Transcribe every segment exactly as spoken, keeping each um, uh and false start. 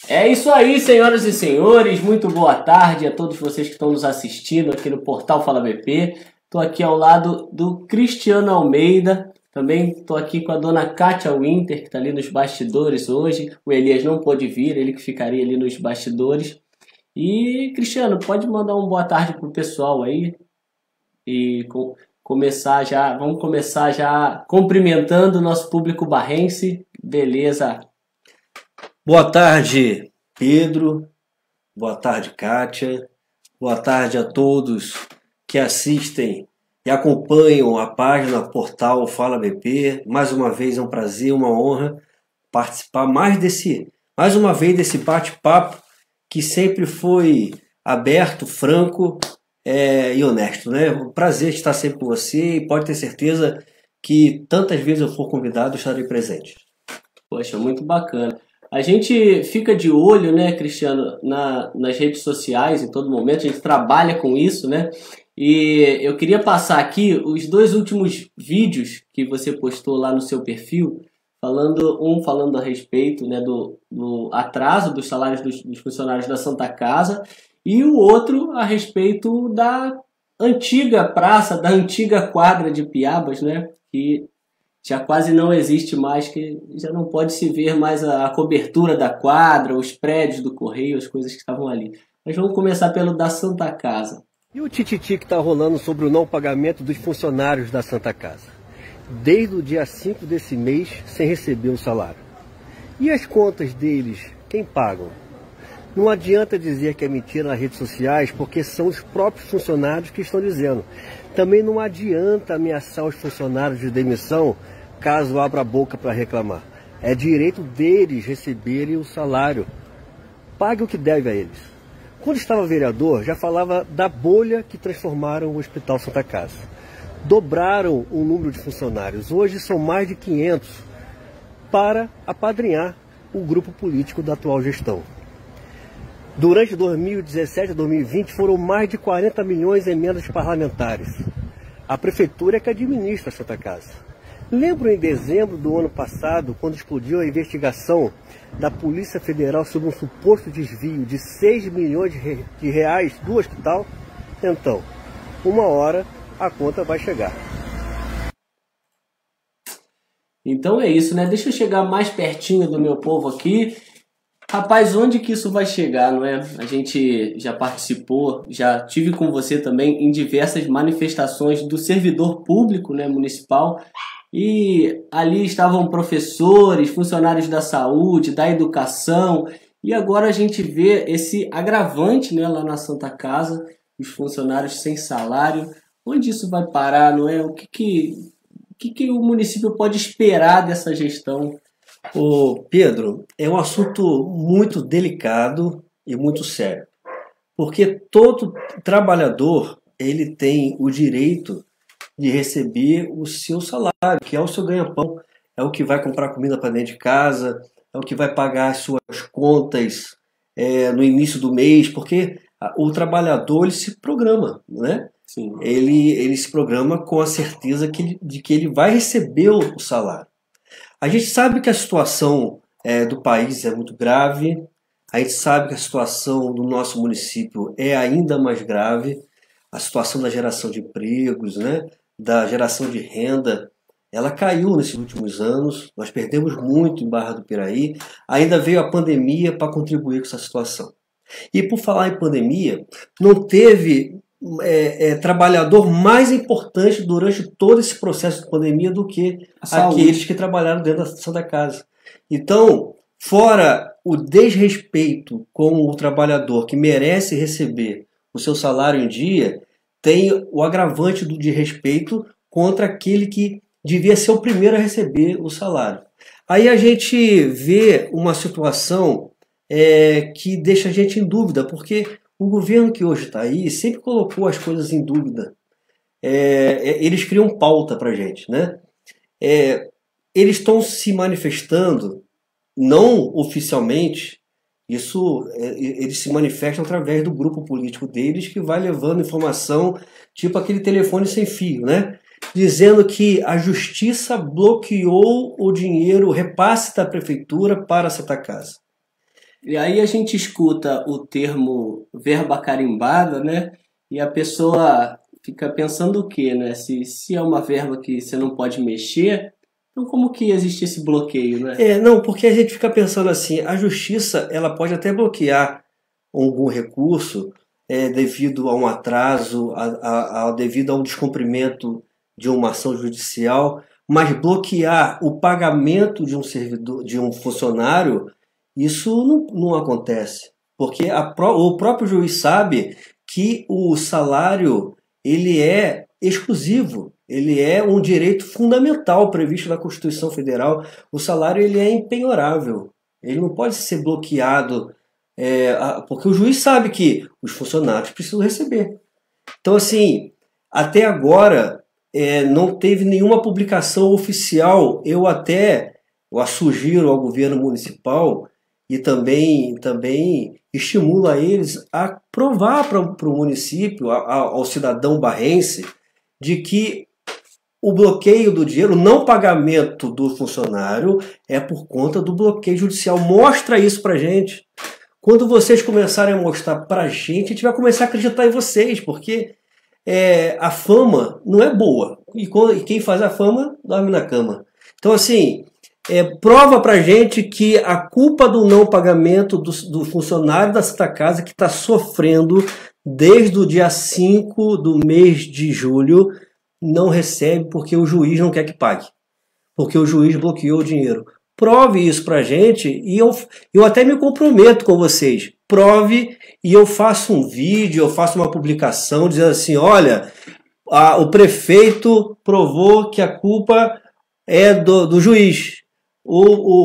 É isso aí, senhoras e senhores, muito boa tarde a todos vocês que estão nos assistindo aqui no Portal Fala B P. Estou aqui ao lado do Cristiano Almeida, também estou aqui com a dona Kátia Winter, que está ali nos bastidores hoje. O Elias não pôde vir, ele que ficaria ali nos bastidores. E, Cristiano, pode mandar uma boa tarde pro pessoal aí e com, começar já, vamos começar já cumprimentando o nosso público barrense, beleza? Boa tarde, Pedro. Boa tarde, Kátia. Boa tarde a todos que assistem e acompanham a página Portal Fala B P. Mais uma vez é um prazer, uma honra participar mais desse, mais uma vez desse bate-papo que sempre foi aberto, franco é, e honesto, né? Um prazer estar sempre com você e pode ter certeza que tantas vezes eu for convidado, eu estarei presente. Poxa, muito bacana. A gente fica de olho, né, Cristiano, na, nas redes sociais em todo momento, a gente trabalha com isso, né? E eu queria passar aqui os dois últimos vídeos que você postou lá no seu perfil, falando um falando a respeito, né, do, do atraso dos salários dos, dos funcionários da Santa Casa e o outro a respeito da antiga praça, da antiga quadra de Piabas, né, que já quase não existe mais, que já não pode se ver mais a, a cobertura da quadra, os prédios do Correio, as coisas que estavam ali. Mas vamos começar pelo da Santa Casa. E o tititi que está rolando sobre o não pagamento dos funcionários da Santa Casa? Desde o dia cinco desse mês, sem receber o salário. E as contas deles, quem pagam? Não adianta dizer que é mentira nas redes sociais, porque são os próprios funcionários que estão dizendo. Também não adianta ameaçar os funcionários de demissão caso abra a boca para reclamar. É direito deles receberem o salário. Pague o que deve a eles. Quando estava vereador, já falava da bolha que transformaram o Hospital Santa Casa. Dobraram o número de funcionários. Hoje são mais de quinhentos para apadrinhar o grupo político da atual gestão. Durante dois mil e dezessete a dois mil e vinte foram mais de quarenta milhões em emendas parlamentares. A prefeitura é que administra a Santa Casa. Lembro em dezembro do ano passado, quando explodiu a investigação da Polícia Federal sobre um suposto desvio de seis milhões de reais do hospital? Então, uma hora a conta vai chegar. Então é isso, né? Deixa eu chegar mais pertinho do meu povo aqui. Rapaz, onde que isso vai chegar, não é? A gente já participou, já tive com você também em diversas manifestações do servidor público, né, municipal, e ali estavam professores, funcionários da saúde, da educação, e agora a gente vê esse agravante, né, lá na Santa Casa, os funcionários sem salário. Onde isso vai parar, não é? O que que, o que que o município pode esperar dessa gestão? Ô Pedro, é um assunto muito delicado e muito sério, porque todo trabalhador ele tem o direito de receber o seu salário, que é o seu ganha-pão, é o que vai comprar comida para dentro de casa, é o que vai pagar as suas contas é, no início do mês, porque o trabalhador ele se programa, né? Sim. Ele, ele se programa com a certeza que ele, de que ele vai receber o salário. A gente sabe que a situação é, do país é muito grave, a gente sabe que a situação do nosso município é ainda mais grave, a situação da geração de empregos, né, da geração de renda, ela caiu nesses últimos anos, nós perdemos muito em Barra do Piraí, ainda veio a pandemia para contribuir com essa situação. E por falar em pandemia, não teve É, é, trabalhador mais importante durante todo esse processo de pandemia do que aqueles que trabalharam dentro da Santa Casa. Então, fora o desrespeito com o trabalhador que merece receber o seu salário em dia, tem o agravante do desrespeito contra aquele que devia ser o primeiro a receber o salário. Aí a gente vê uma situação é, que deixa a gente em dúvida, porque o governo que hoje está aí sempre colocou as coisas em dúvida. É, eles criam pauta para a gente, né? É, eles estão se manifestando, não oficialmente, isso é, eles se manifestam através do grupo político deles que vai levando informação, tipo aquele telefone sem fio, né? Dizendo que a justiça bloqueou o dinheiro, o repasse da prefeitura para a Santa Casa. E aí a gente escuta o termo verba carimbada, né? E a pessoa fica pensando o quê, né? Se, se é uma verba que você não pode mexer, então como que existe esse bloqueio, né? É, não, porque a gente fica pensando assim, a justiça ela pode até bloquear algum recurso é, devido a um atraso, a, a, a, devido a um descumprimento de uma ação judicial, mas bloquear o pagamento de um servidor, de um funcionário, isso não, não acontece, porque a, o próprio juiz sabe que o salário ele é exclusivo, ele é um direito fundamental previsto na Constituição Federal. O salário ele é impenhorável, ele não pode ser bloqueado, é, porque o juiz sabe que os funcionários precisam receber. Então, assim, até agora é, não teve nenhuma publicação oficial. Eu até eu sugiro ao governo municipal e também, também estimulo a eles a provar para o município, a, a, ao cidadão barrense, de que o bloqueio do dinheiro, o não pagamento do funcionário é por conta do bloqueio judicial. Mostra isso para a gente. Quando vocês começarem a mostrar para a gente, a gente vai começar a acreditar em vocês, porque é, a fama não é boa. E, quando, e quem faz a fama dorme na cama. Então, assim, é, prova para a gente que a culpa do não pagamento do, do funcionário da Santa Casa, que está sofrendo desde o dia cinco do mês de julho, não recebe porque o juiz não quer que pague. Porque o juiz bloqueou o dinheiro. Prove isso pra gente e eu, eu até me comprometo com vocês. Prove e eu faço um vídeo, eu faço uma publicação dizendo assim, olha, a, o prefeito provou que a culpa é do, do juiz. O,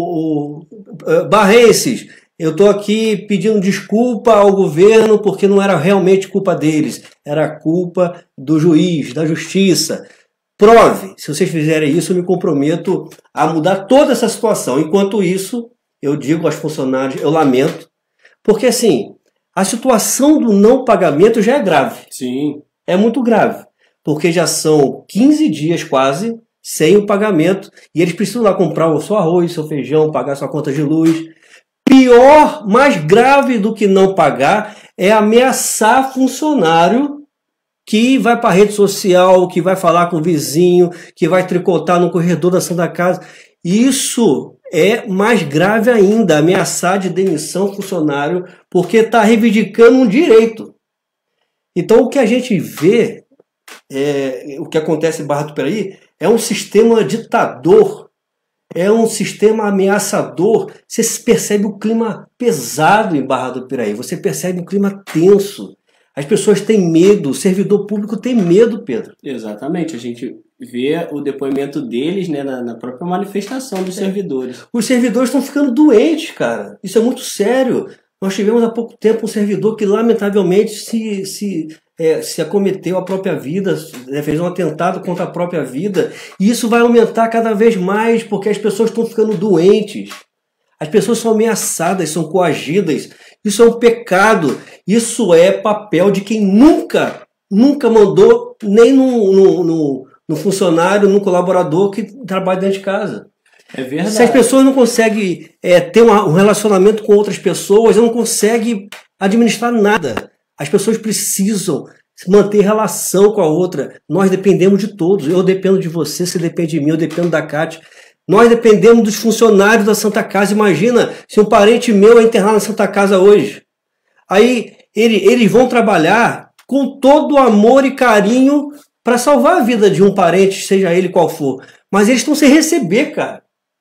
o, o Barrenses, eu estou aqui pedindo desculpa ao governo porque não era realmente culpa deles, era culpa do juiz, da justiça. Prove. Se vocês fizerem isso, eu me comprometo a mudar toda essa situação. Enquanto isso, eu digo aos funcionários, eu lamento, porque assim, a situação do não pagamento já é grave. Sim. É muito grave, porque já são quinze dias quase sem o pagamento e eles precisam lá comprar o seu arroz, seu feijão, pagar sua conta de luz. Pior, mais grave do que não pagar é ameaçar funcionário que vai para a rede social, que vai falar com o vizinho, que vai tricotar no corredor da Santa Casa. Isso é mais grave ainda, ameaçar de demissão funcionário, porque está reivindicando um direito. Então o que a gente vê, é, o que acontece em Barra do Piraí, é um sistema ditador, é um sistema ameaçador. Você percebe o clima pesado em Barra do Piraí, você percebe um clima tenso. As pessoas têm medo, o servidor público tem medo, Pedro. Exatamente, a gente vê o depoimento deles, né, na, na própria manifestação dos é. servidores. Os servidores estão ficando doentes, cara. Isso é muito sério. Nós tivemos há pouco tempo um servidor que lamentavelmente se, se, é, se acometeu a própria vida, fez um atentado contra a própria vida. E isso vai aumentar cada vez mais porque as pessoas estão ficando doentes. As pessoas são ameaçadas, são coagidas. Isso é um pecado. Isso é papel de quem nunca, nunca mandou nem no, no, no, no funcionário, no colaborador que trabalha dentro de casa. É verdade. Se as pessoas não conseguem é, ter uma, um relacionamento com outras pessoas, não conseguem administrar nada. As pessoas precisam manter relação com a outra. Nós dependemos de todos. Eu dependo de você, você depende de mim, eu dependo da Cátia. Nós dependemos dos funcionários da Santa Casa. Imagina se um parente meu é internado na Santa Casa hoje. Aí ele, eles vão trabalhar com todo amor e carinho para salvar a vida de um parente, seja ele qual for. Mas eles estão sem receber, cara.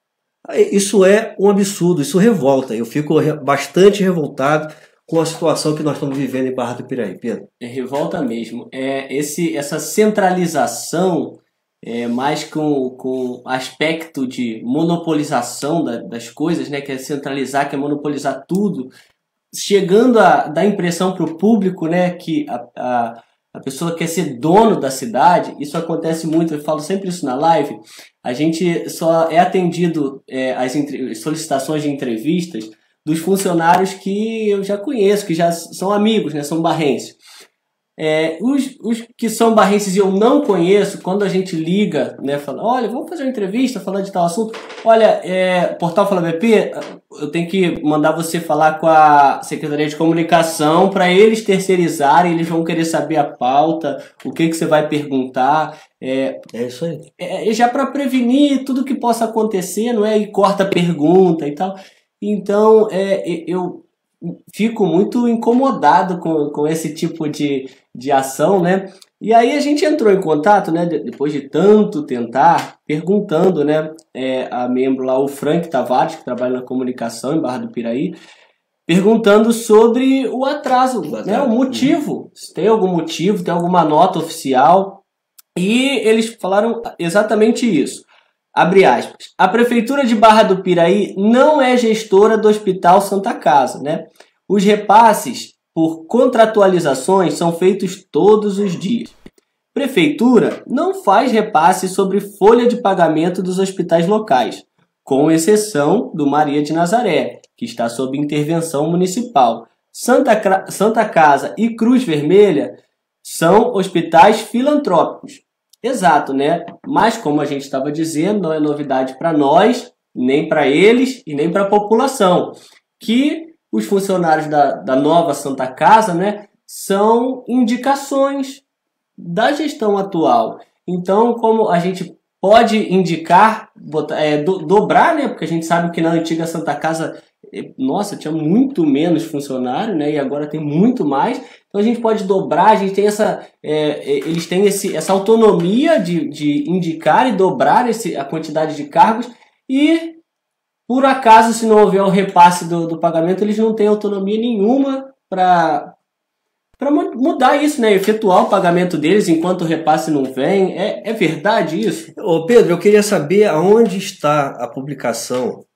Isso é um absurdo, isso revolta. Eu fico bastante revoltado com a situação que nós estamos vivendo em Barra do Piraí, Pedro. É revolta mesmo. É esse, essa centralização... É, mais com, com aspecto de monopolização da, das coisas, né, que é centralizar, que é monopolizar tudo, chegando a dar impressão para o público, né, que a, a, a pessoa quer ser dono da cidade. Isso acontece muito, eu falo sempre isso na live. A gente só é atendido é, às entre, solicitações de entrevistas dos funcionários que eu já conheço, que já são amigos, né, são barrenses. É, os, os que são barrenses e eu não conheço, quando a gente liga, né, fala, olha, vamos fazer uma entrevista, falar de tal assunto. Olha, é, Portal Fala B P, eu tenho que mandar você falar com a Secretaria de Comunicação para eles terceirizarem, eles vão querer saber a pauta, o que, que você vai perguntar. É, é isso aí. É, já para prevenir tudo que possa acontecer, não é? E corta a pergunta e tal. Então, é, eu fico muito incomodado com, com esse tipo de, de ação, né? E aí a gente entrou em contato, né? Depois de tanto tentar, perguntando, né? É, a membro lá, o Frank Tavares, que trabalha na comunicação em Barra do Piraí, perguntando sobre o atraso, né? O motivo. Se tem algum motivo, tem alguma nota oficial. E eles falaram exatamente isso. Abre aspas. A Prefeitura de Barra do Piraí não é gestora do Hospital Santa Casa, né? Os repasses por contratualizações são feitos todos os dias. Prefeitura não faz repasse sobre folha de pagamento dos hospitais locais, com exceção do Maria de Nazaré, que está sob intervenção municipal. Santa, Santa Casa e Cruz Vermelha são hospitais filantrópicos. Exato, né? Mas, como a gente estava dizendo, não é novidade para nós, nem para eles e nem para a população, que os funcionários da, da nova Santa Casa, né, são indicações da gestão atual. Então, como a gente pode indicar, botar, é, do, dobrar, né? Porque a gente sabe que na antiga Santa Casa, nossa, tinha muito menos funcionário, né? E agora tem muito mais. Então a gente pode dobrar, a gente tem essa, é, eles têm esse, essa autonomia de, de indicar e dobrar esse, a quantidade de cargos e, por acaso, se não houver o repasse do, do pagamento, eles não têm autonomia nenhuma para para mudar isso, né? Efetuar o pagamento deles enquanto o repasse não vem. É, é verdade isso? Ô Pedro, eu queria saber aonde está a publicação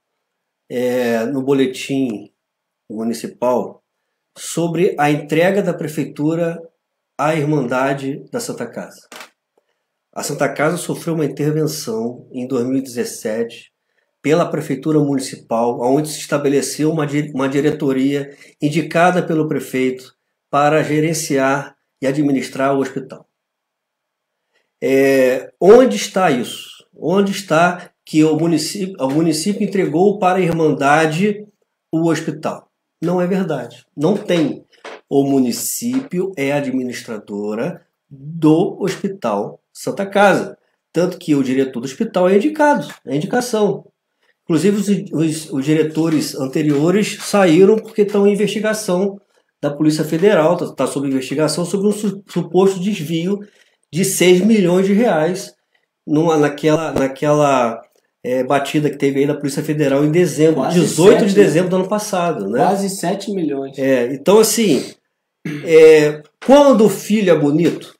é, no boletim municipal sobre a entrega da Prefeitura à Irmandade da Santa Casa. A Santa Casa sofreu uma intervenção em dois mil e dezessete pela Prefeitura Municipal, onde se estabeleceu uma, uma diretoria indicada pelo prefeito para gerenciar e administrar o hospital. É, onde está isso? Onde está que o município, o município entregou para a Irmandade o hospital? Não é verdade. Não tem. O município é administradora do Hospital Santa Casa. Tanto que o diretor do hospital é indicado, é indicação. Inclusive, os, os, os diretores anteriores saíram porque estão em investigação da Polícia Federal, está tá sob investigação sobre um su, suposto desvio de seis milhões de reais numa, naquela, naquela é, batida que teve aí da Polícia Federal em dezembro, quase dezoito de dezembro do ano passado. Né? Quase sete milhões. É, então, assim, é, quando o filho é bonito,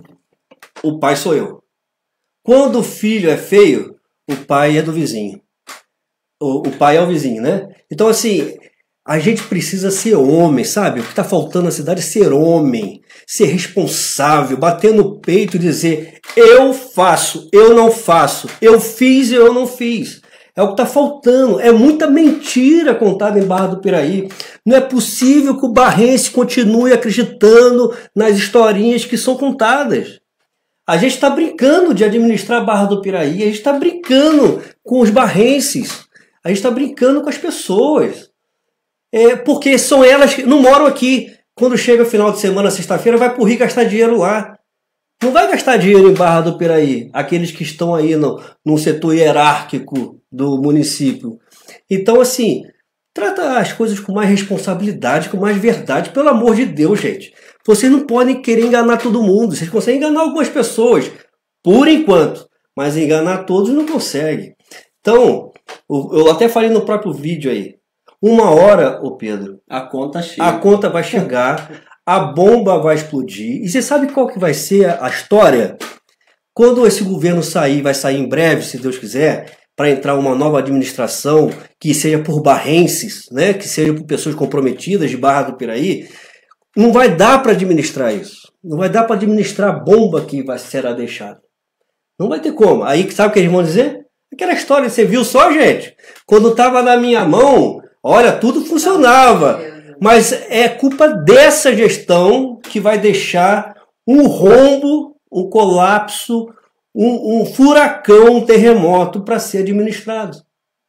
o pai sou eu. Quando o filho é feio, o pai é do vizinho. O, o pai é o vizinho, né? Então, assim, a gente precisa ser homem, sabe? O que está faltando na cidade é ser homem, ser responsável, bater no peito e dizer: eu faço, eu não faço, eu fiz e eu não fiz. É o que está faltando. É muita mentira contada em Barra do Piraí. Não é possível que o barrense continue acreditando nas historinhas que são contadas. A gente está brincando de administrar a Barra do Piraí, a gente está brincando com os barrenses, a gente está brincando com as pessoas. É, porque são elas que não moram aqui. Quando chega o final de semana, sexta-feira, vai para o Rio gastar dinheiro lá. Não vai gastar dinheiro em Barra do Piraí, aqueles que estão aí no, no setor hierárquico do município. Então, assim, trata as coisas com mais responsabilidade, com mais verdade. Pelo amor de Deus, gente. Vocês não podem querer enganar todo mundo. Vocês conseguem enganar algumas pessoas, por enquanto. Mas enganar todos não conseguem. Então, eu até falei no próprio vídeo aí. Uma hora, ô Pedro, a conta chega. A conta vai chegar, a bomba vai explodir. E você sabe qual que vai ser a história? Quando esse governo sair, vai sair em breve, se Deus quiser, para entrar uma nova administração que seja por barrenses, né, que seja por pessoas comprometidas de Barra do Piraí, não vai dar para administrar isso. Não vai dar para administrar a bomba que vai ser deixada. Não vai ter como. Aí sabe o que eles vão dizer? Aquela história, você viu só, gente? Quando estava na minha mão, olha, tudo funcionava. Mas é culpa dessa gestão que vai deixar um rombo, um colapso, um, um furacão, um terremoto para ser administrado.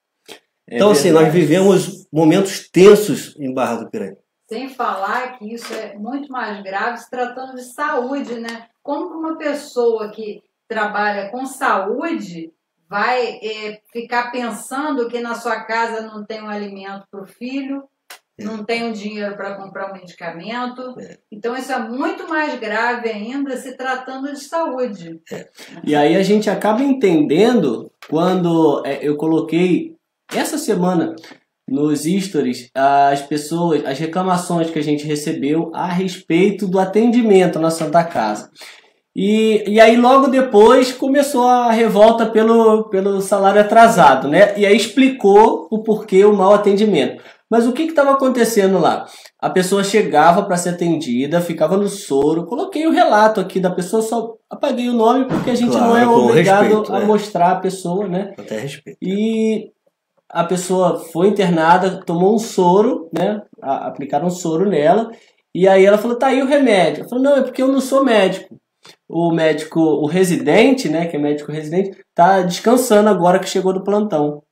É então, verdade. Assim, nós vivemos momentos tensos em Barra do Piraí. Sem falar que isso é muito mais grave se tratando de saúde, né? Como uma pessoa que trabalha com saúde vai é, ficar pensando que na sua casa não tem um alimento para o filho, é. não tem um dinheiro para comprar um medicamento. É. Então isso é muito mais grave ainda se tratando de saúde. É. E aí a gente acaba entendendo quando é, eu coloquei essa semana nos stories as pessoas, as reclamações que a gente recebeu a respeito do atendimento na Santa Casa. E, e aí logo depois começou a revolta pelo, pelo salário atrasado, né? E aí explicou o porquê o mau atendimento. Mas o que estava acontecendo lá? A pessoa chegava para ser atendida, ficava no soro. Coloquei o relato aqui da pessoa, só apaguei o nome porque a gente claro, não é obrigado respeito, a né? mostrar a pessoa, né? Até respeito. E a pessoa foi internada, tomou um soro, né? A, aplicaram um soro nela. E aí ela falou, tá aí o remédio. Eu falei, não, é porque eu não sou médico. O médico, o residente, né, que é médico residente, tá descansando agora que chegou do plantão.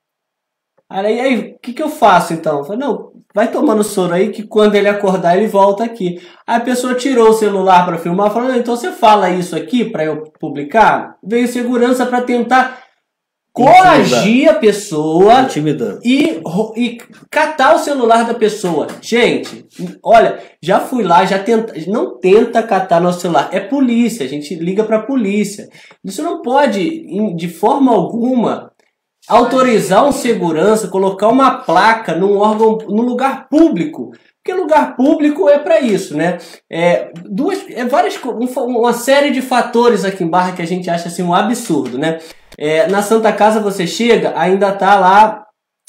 Aí, aí o que que eu faço então? Eu falei, não, vai tomando soro aí que quando ele acordar ele volta aqui. Aí a pessoa tirou o celular para filmar, falou, não, então você fala isso aqui para eu publicar? Veio segurança para tentar coagir a pessoa e, e catar o celular da pessoa. Gente, olha, já fui lá, já tenta, não tenta catar nosso celular. É polícia, a gente liga para a polícia. Isso não pode, de forma alguma, autorizar um segurança, colocar uma placa num órgão, num lugar público. Porque lugar público é para isso, né? É, duas, é várias, uma série de fatores aqui em Barra que a gente acha assim um absurdo, né? É, na Santa Casa você chega, ainda tá lá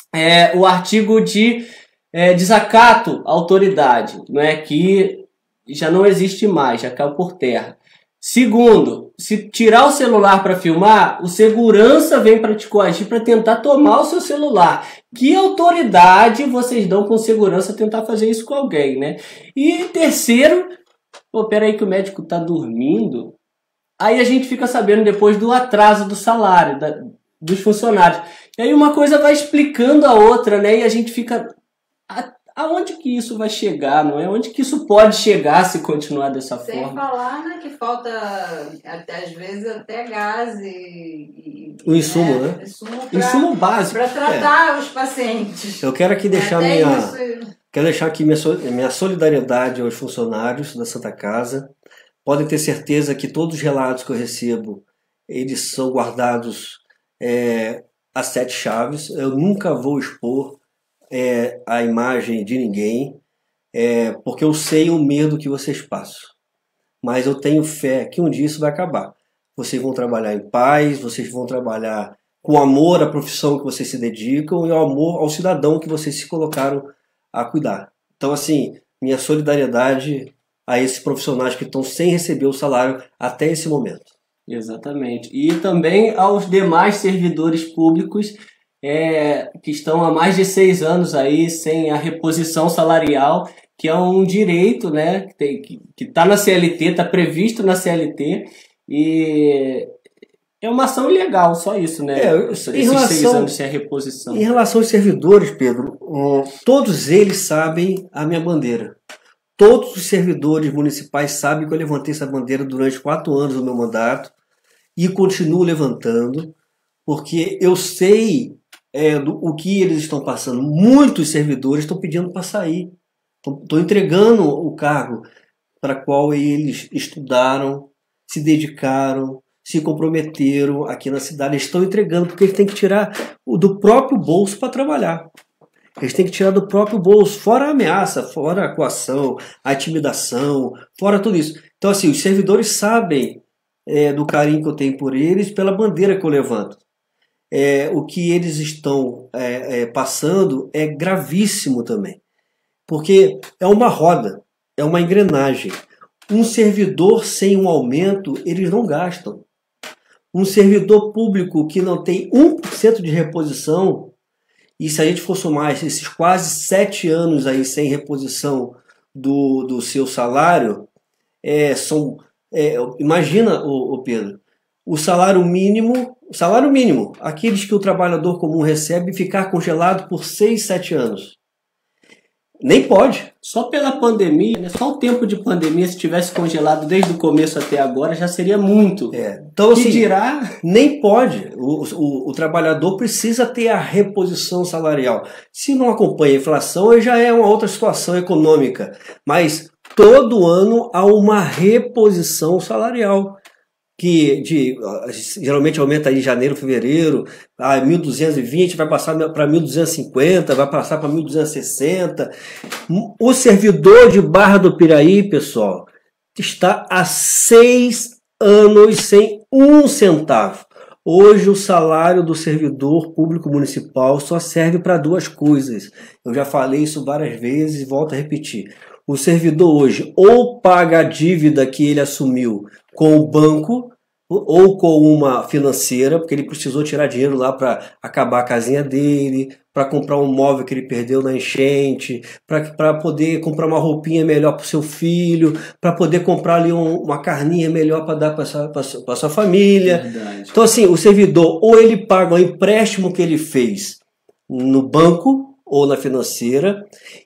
é, o artigo de é, desacato à autoridade, né? Que já não existe mais, já caiu por terra. Segundo, se tirar o celular para filmar, o segurança vem para te coagir para tentar tomar o seu celular. Que autoridade vocês dão com segurança tentar fazer isso com alguém, né? E terceiro, pô, peraí que o médico tá dormindo. Aí a gente fica sabendo depois do atraso do salário da, dos funcionários. E aí uma coisa vai explicando a outra, né? E a gente fica... A, aonde que isso vai chegar, não é? Onde que isso pode chegar se continuar dessa Sem forma? Sem falar, né, que falta, até, às vezes, até gás e... O insumo, né? né? Insumo, pra, insumo básico. Para tratar é. os pacientes. Eu quero aqui deixar minha... Isso... Quero deixar aqui minha, minha solidariedade aos funcionários da Santa Casa. Podem ter certeza que todos os relatos que eu recebo, eles são guardados é, a sete chaves. Eu nunca vou expor é, a imagem de ninguém, é, porque eu sei o medo que vocês passam. Mas eu tenho fé que um dia isso vai acabar. Vocês vão trabalhar em paz, vocês vão trabalhar com amor à profissão que vocês se dedicam e ao amor ao cidadão que vocês se colocaram a cuidar. Então, assim, minha solidariedade a esses profissionais que estão sem receber o salário até esse momento. Exatamente. E também aos demais servidores públicos é, que estão há mais de seis anos aí sem a reposição salarial, que é um direito, né, que tem, que está na C L T, está previsto na C L T, e é uma ação ilegal, só isso, né? É, Esses em relação, seis anos sem a reposição. Em relação aos servidores, Pedro, todos eles sabem a minha bandeira. Todos os servidores municipais sabem que eu levantei essa bandeira durante quatro anos do meu mandato e continuo levantando, porque eu sei é, do, o que eles estão passando. Muitos servidores estão pedindo para sair. Estão entregando o cargo para qual eles estudaram, se dedicaram, se comprometeram aqui na cidade. Eles estão entregando porque eles têm que tirar do próprio bolso para trabalhar. Eles têm que tirar do próprio bolso, fora a ameaça, fora a coação, a intimidação, fora tudo isso. Então, assim, os servidores sabem é, do carinho que eu tenho por eles, pela bandeira que eu levanto. É, o que eles estão é, é, passando é gravíssimo também. Porque é uma roda, é uma engrenagem. Um servidor sem um aumento, eles não gastam. Um servidor público que não tem um por cento de reposição, E se a gente for somar esses quase sete anos aí sem reposição do, do seu salário, é, são, é, imagina, ô, ô Pedro, o salário mínimo, o salário mínimo, aqueles que o trabalhador comum recebe, ficar congelado por seis, sete anos. Nem pode. Só pela pandemia, né? Só o tempo de pandemia, se tivesse congelado desde o começo até agora, já seria muito. É. Então, que assim, dirá... nem pode. O, o, o trabalhador precisa ter a reposição salarial. Se não acompanha a inflação, aí já é uma outra situação econômica. Mas todo ano há uma reposição salarial. Que de, geralmente aumenta em janeiro, fevereiro, a mil duzentos e vinte, vai passar para mil duzentos e cinquenta, vai passar para mil duzentos e sessenta. O servidor de Barra do Piraí, pessoal, está há seis anos sem um centavo. Hoje o salário do servidor público municipal só serve para duas coisas. Eu já falei isso várias vezes e volto a repetir. O servidor hoje ou paga a dívida que ele assumiu com o banco ou com uma financeira, porque ele precisou tirar dinheiro lá para acabar a casinha dele, para comprar um móvel que ele perdeu na enchente, para poder comprar uma roupinha melhor para o seu filho, para poder comprar ali um, uma carninha melhor para dar para a sua família. Verdade. Então assim, o servidor ou ele paga o empréstimo que ele fez no banco ou na financeira,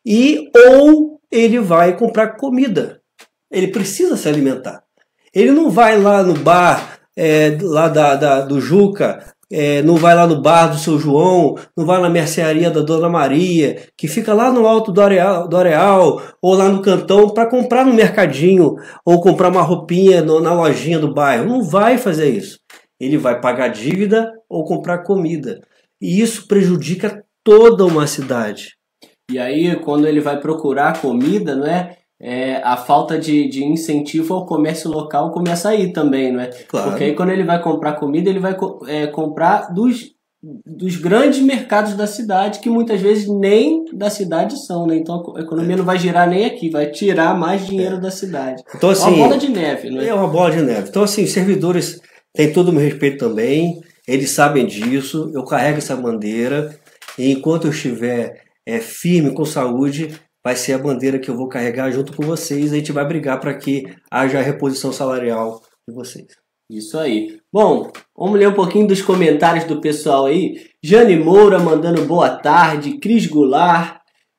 e ou ele vai comprar comida. Ele precisa se alimentar. Ele não vai lá no bar é, lá da, da, do Juca, é, não vai lá no bar do seu João, não vai na mercearia da Dona Maria, que fica lá no alto do Areal, do Areal ou lá no Cantão, para comprar no mercadinho ou comprar uma roupinha no, na lojinha do bairro. Não vai fazer isso. Ele vai pagar dívida ou comprar comida. E isso prejudica toda uma cidade. E aí, quando ele vai procurar comida, não é? É, a falta de, de incentivo ao comércio local começa aí também, não é? Claro. Porque aí quando ele vai comprar comida, ele vai é, comprar dos, dos grandes mercados da cidade, que muitas vezes nem da cidade são, né? Então a economia é. não vai girar nem aqui, vai tirar mais dinheiro é. da cidade. Então, assim, é uma bola de neve, não é? É uma bola de neve. Então, assim, os servidores têm todo o meu respeito também, eles sabem disso, eu carrego essa bandeira, e enquanto eu estiver é, firme com saúde, vai ser a bandeira que eu vou carregar junto com vocês. A gente vai brigar para que haja a reposição salarial de vocês. Isso aí. Bom, vamos ler um pouquinho dos comentários do pessoal aí. Jane Moura mandando boa tarde. Cris Goulart.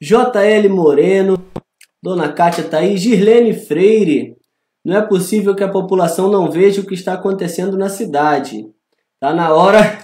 J L Moreno. Dona Cátia tá aí. Girlene Freire. Não é possível que a população não veja o que está acontecendo na cidade. Tá na hora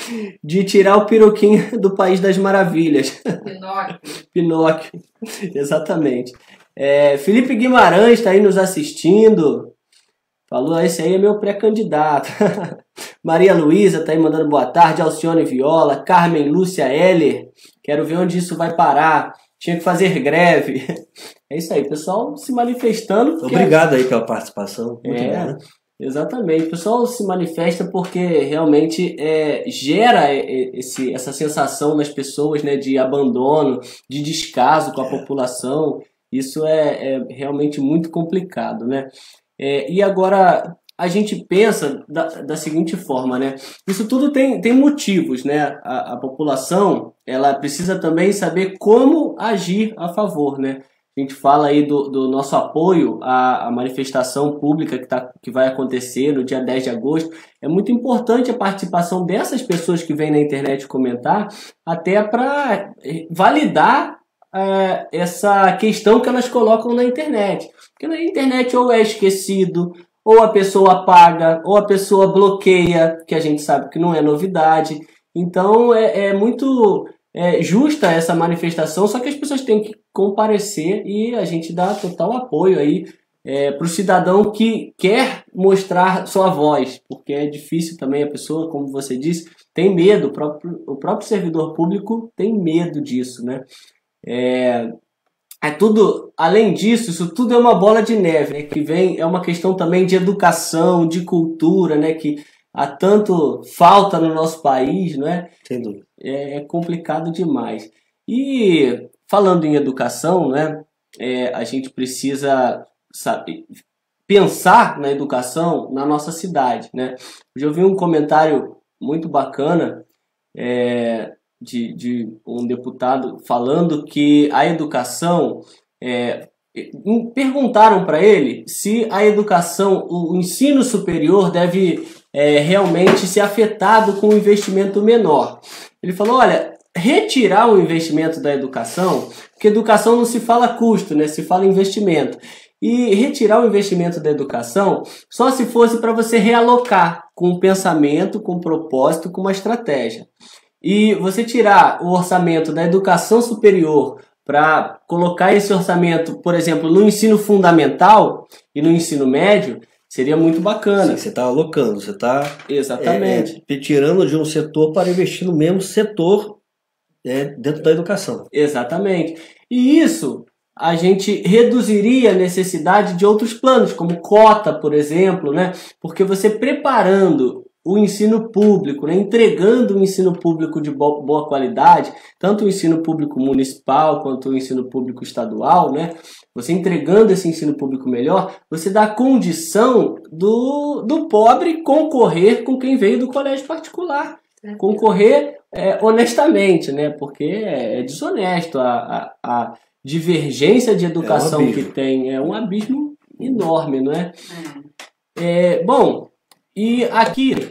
de tirar o peruquinho do País das Maravilhas. Pinóquio. Pinóquio, exatamente. É, Felipe Guimarães está aí nos assistindo. Falou, esse aí é meu pré-candidato. Maria Luísa está aí mandando boa tarde. Alcione Viola. Carmen Lúcia Heller. Quero ver onde isso vai parar. Tinha que fazer greve. É isso aí, pessoal se manifestando. Obrigado aí pela participação. Muito é, bom, né? Exatamente. O pessoal se manifesta porque realmente é, gera esse, essa sensação nas pessoas, né, de abandono, de descaso com a população. Isso é, é realmente muito complicado, né? É, e agora a gente pensa da, da seguinte forma, né? Isso tudo tem, tem motivos, né? A, a população ela precisa também saber como agir a favor, né? A gente fala aí do, do nosso apoio à, à manifestação pública que, tá, que vai acontecer no dia dez de agosto. É muito importante a participação dessas pessoas que vêm na internet comentar, até para validar é, essa questão que elas colocam na internet. Porque na internet ou é esquecido, ou a pessoa apaga, ou a pessoa bloqueia, que a gente sabe que não é novidade. Então é, é muito... É justa essa manifestação, só que as pessoas têm que comparecer e a gente dá total apoio aí é, para o cidadão que quer mostrar sua voz, porque é difícil também a pessoa, como você disse, tem medo, o próprio, o próprio servidor público tem medo disso, né? É, é tudo, além disso, isso tudo é uma bola de neve, né? Que vem, é uma questão também de educação, de cultura, né? Que há tanto falta no nosso país, não é? Sem dúvida. É complicado demais. E falando em educação, né, é, a gente precisa saber, pensar na educação na nossa cidade, né? Hoje eu vi um comentário muito bacana é, de, de um deputado falando que a educação... É, perguntaram para ele se a educação, o ensino superior deve é, realmente ser afetado com um investimento menor. Ele falou, olha, retirar o investimento da educação, porque educação não se fala custo, né? Se fala investimento. E retirar o investimento da educação só se fosse para você realocar com um pensamento, com um propósito, com uma estratégia. E você tirar o orçamento da educação superior para colocar esse orçamento, por exemplo, no ensino fundamental e no ensino médio, seria muito bacana. Sim, você está alocando, você está Exatamente. É, é, tirando de um setor para investir no mesmo setor é, dentro da educação. Exatamente. E isso a gente reduziria a necessidade de outros planos, como cota, por exemplo, né? Porque você preparando o ensino público, né? Entregando um ensino público de boa qualidade, tanto o ensino público municipal quanto o ensino público estadual, né? Você entregando esse ensino público melhor, você dá a condição do, do pobre concorrer com quem veio do colégio particular. Concorrer é, honestamente, né? Porque é, é desonesto. A, a, a divergência de educação é um que tem é um abismo enorme, não é? É, bom, e aqui,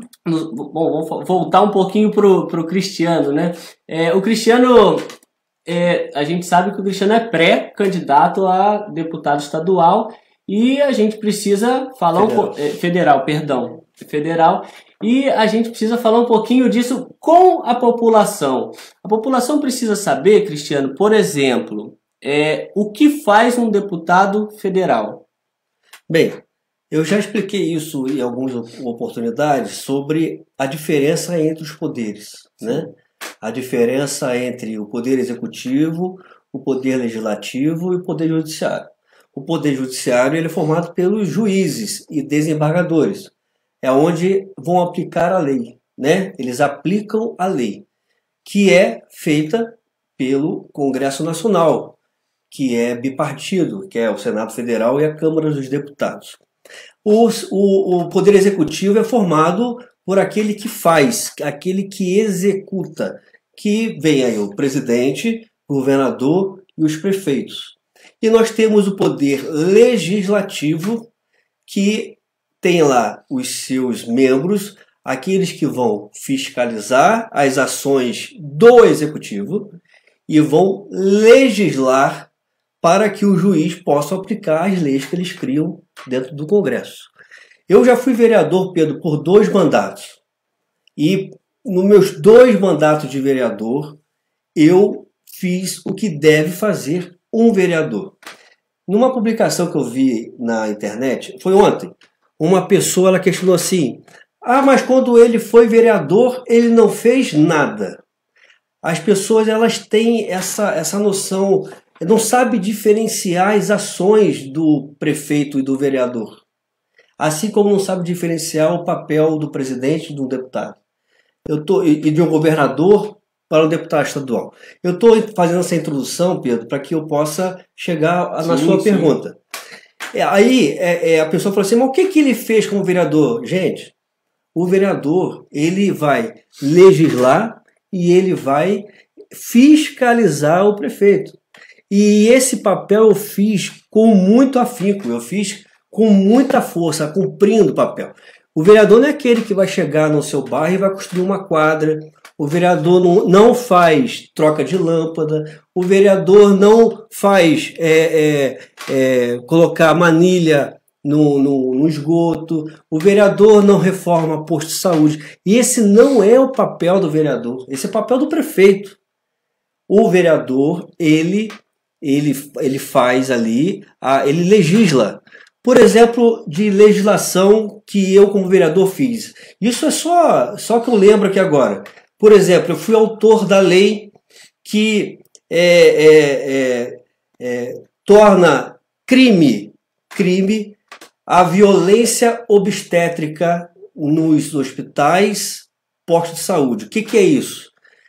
bom, vamos voltar um pouquinho pro, pro Cristiano, né? É, o Cristiano, é, a gente sabe que o Cristiano é pré-candidato a deputado estadual e a gente precisa falar federal. um pouco... É, federal, perdão. Federal. E a gente precisa falar um pouquinho disso com a população. A população precisa saber, Cristiano, por exemplo, é, o que faz um deputado federal? Bem, eu já expliquei isso em algumas oportunidades sobre a diferença entre os poderes, né? A diferença entre o poder executivo, o poder legislativo e o poder judiciário. O poder judiciário ele é formado pelos juízes e desembargadores. É onde vão aplicar a lei, né? Eles aplicam a lei, que é feita pelo Congresso Nacional, que é bipartido, que é o Senado Federal e a Câmara dos Deputados. Os, o, o Poder Executivo é formado por aquele que faz, aquele que executa, que vem aí o presidente, o governador e os prefeitos. E nós temos o Poder Legislativo, que tem lá os seus membros, aqueles que vão fiscalizar as ações do Executivo e vão legislar para que o juiz possa aplicar as leis que eles criam dentro do Congresso. Eu já fui vereador, Pedro, por dois mandatos. E nos meus dois mandatos de vereador, eu fiz o que deve fazer um vereador. Numa publicação que eu vi na internet, foi ontem, uma pessoa ela questionou assim, ah, mas quando ele foi vereador, ele não fez nada. As pessoas elas têm essa, essa noção, não sabem diferenciar as ações do prefeito e do vereador. Assim como não sabe diferenciar o papel do presidente e do deputado. Eu tô, e de um governador para um deputado estadual. Eu estou fazendo essa introdução, Pedro, para que eu possa chegar sim, na sua sim. pergunta. Aí é, é, a pessoa falou assim, mas o que, que ele fez como vereador? Gente, o vereador ele vai legislar e ele vai fiscalizar o prefeito. E esse papel eu fiz com muito afinco, eu fiz com muita força, cumprindo o papel. O vereador não é aquele que vai chegar no seu bairro e vai construir uma quadra. O vereador não, não faz troca de lâmpada. O vereador não faz é, é, é, colocar manilha no, no, no esgoto. O vereador não reforma posto de saúde. E esse não é o papel do vereador. Esse é o papel do prefeito. O vereador, ele, ele, ele faz ali, a, ele legisla. Por exemplo, de legislação que eu como vereador fiz. Isso é só, só que eu lembro aqui agora. Por exemplo, eu fui autor da lei que é, é, é, é, torna crime, crime a violência obstétrica nos hospitais, postos de saúde. O que, que é isso?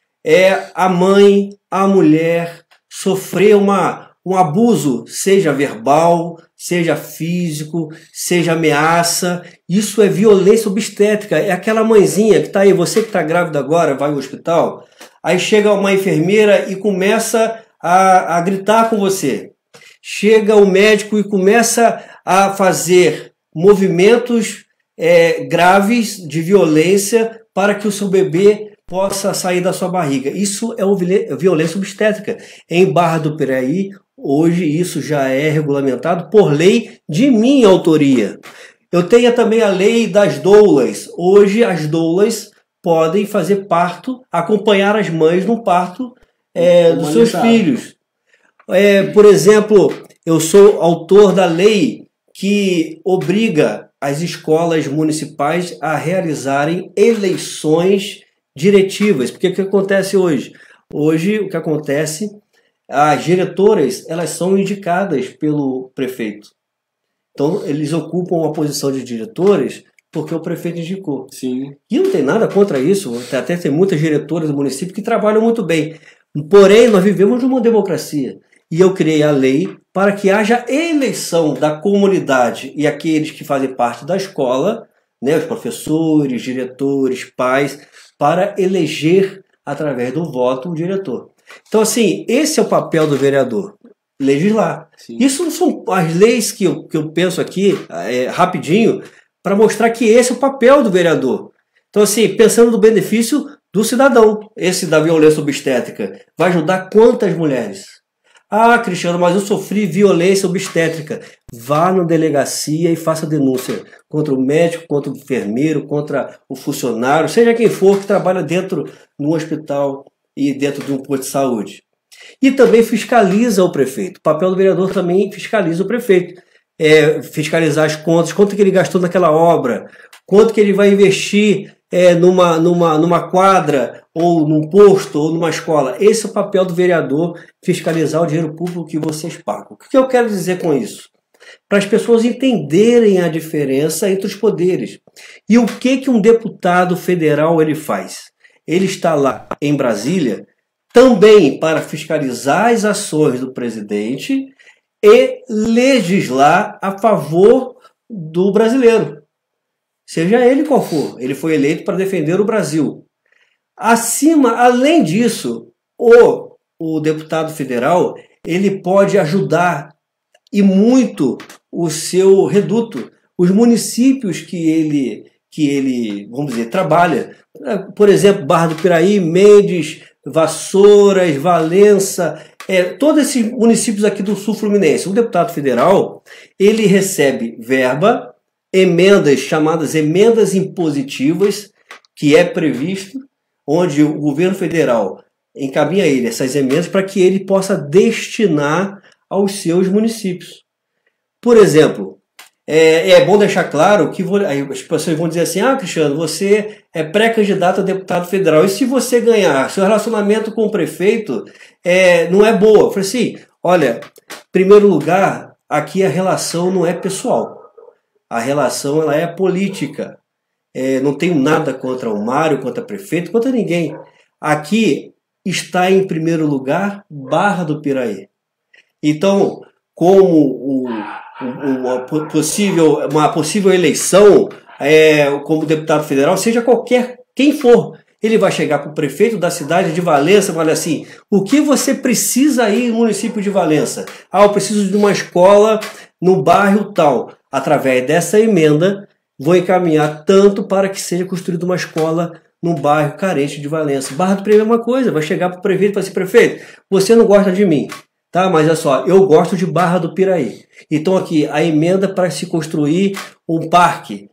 É a mãe, a mulher sofrer uma, um abuso, seja verbal, seja físico, seja ameaça. Isso é violência obstétrica. É aquela mãezinha que está aí, você que está grávida agora, vai ao hospital. Aí chega uma enfermeira e começa a, a gritar com você. Chega o médico e começa a fazer movimentos é, graves de violência para que o seu bebê possa sair da sua barriga. Isso é violência obstétrica. Em Barra do Piraí, hoje isso já é regulamentado por lei de minha autoria. Eu tenho também a lei das doulas. Hoje as doulas podem fazer parto, acompanhar as mães no parto é, dos seus filhos. É, por exemplo, eu sou autor da lei que obriga as escolas municipais a realizarem eleições diretivas. Porque o que acontece hoje? Hoje o que acontece, as diretoras elas são indicadas pelo prefeito. Então eles ocupam uma posição de diretoras porque o prefeito indicou. Sim. E não tem nada contra isso, até tem muitas diretoras do município que trabalham muito bem. Porém, nós vivemos numa democracia. E eu criei a lei para que haja eleição da comunidade e aqueles que fazem parte da escola, né, os professores, diretores, pais, para eleger, através do voto, o diretor. Então, assim, esse é o papel do vereador, legislar. Sim. Isso são as leis que eu, que eu penso aqui, é, rapidinho, para mostrar que esse é o papel do vereador. Então, assim, pensando no benefício do cidadão, esse da violência obstétrica, vai ajudar quantas mulheres? Ah, Cristiano, mas eu sofri violência obstétrica. Vá na delegacia e faça denúncia contra o médico, contra o enfermeiro, contra o funcionário, seja quem for que trabalha dentro de um hospital e dentro de um posto de saúde. E também fiscaliza o prefeito. O papel do vereador também fiscaliza o prefeito. É, fiscalizar as contas, quanto que ele gastou naquela obra, quanto que ele vai investir é, numa, numa, numa quadra, ou num posto, ou numa escola. Esse é o papel do vereador, fiscalizar o dinheiro público que vocês pagam. O que eu quero dizer com isso? Para as pessoas entenderem a diferença entre os poderes. E o que, que um deputado federal ele faz? Ele está lá em Brasília também para fiscalizar as ações do presidente e legislar a favor do brasileiro. Seja ele qual for, ele foi eleito para defender o Brasil. Acima, além disso, o, o deputado federal, ele pode ajudar e muito o seu reduto, os municípios que ele, que ele, vamos dizer, trabalha. Por exemplo, Barra do Piraí, Mendes, Vassouras, Valença, é, todos esses municípios aqui do sul fluminense. O deputado federal, ele recebe verba, emendas chamadas emendas impositivas, que é previsto, onde o governo federal encaminha a ele essas emendas para que ele possa destinar aos seus municípios. Por exemplo, é, é bom deixar claro que vou, aí as pessoas vão dizer assim, ah, Cristiano, você é pré-candidato a deputado federal, e se você ganhar, seu relacionamento com o prefeito é, não é boa? Eu falei assim, olha, em primeiro lugar, aqui a relação não é pessoal, a relação ela é política. É, não tenho nada contra o Mário, contra o prefeito, contra ninguém. Aqui está em primeiro lugar Barra do Piraí. Então, como o, o, uma, possível, uma possível eleição é, como deputado federal, seja qualquer, quem for, ele vai chegar para o prefeito da cidade de Valença e falar assim, o que você precisa aí no município de Valença? Ah, eu preciso de uma escola no bairro tal. Através dessa emenda, vou encaminhar tanto para que seja construída uma escola num bairro carente de Valença. Barra do Piraí é uma coisa, vai chegar para o prefeito e falar assim, prefeito, você não gosta de mim, tá? Mas olha só, eu gosto de Barra do Piraí. Então aqui, a emenda para se construir um parque,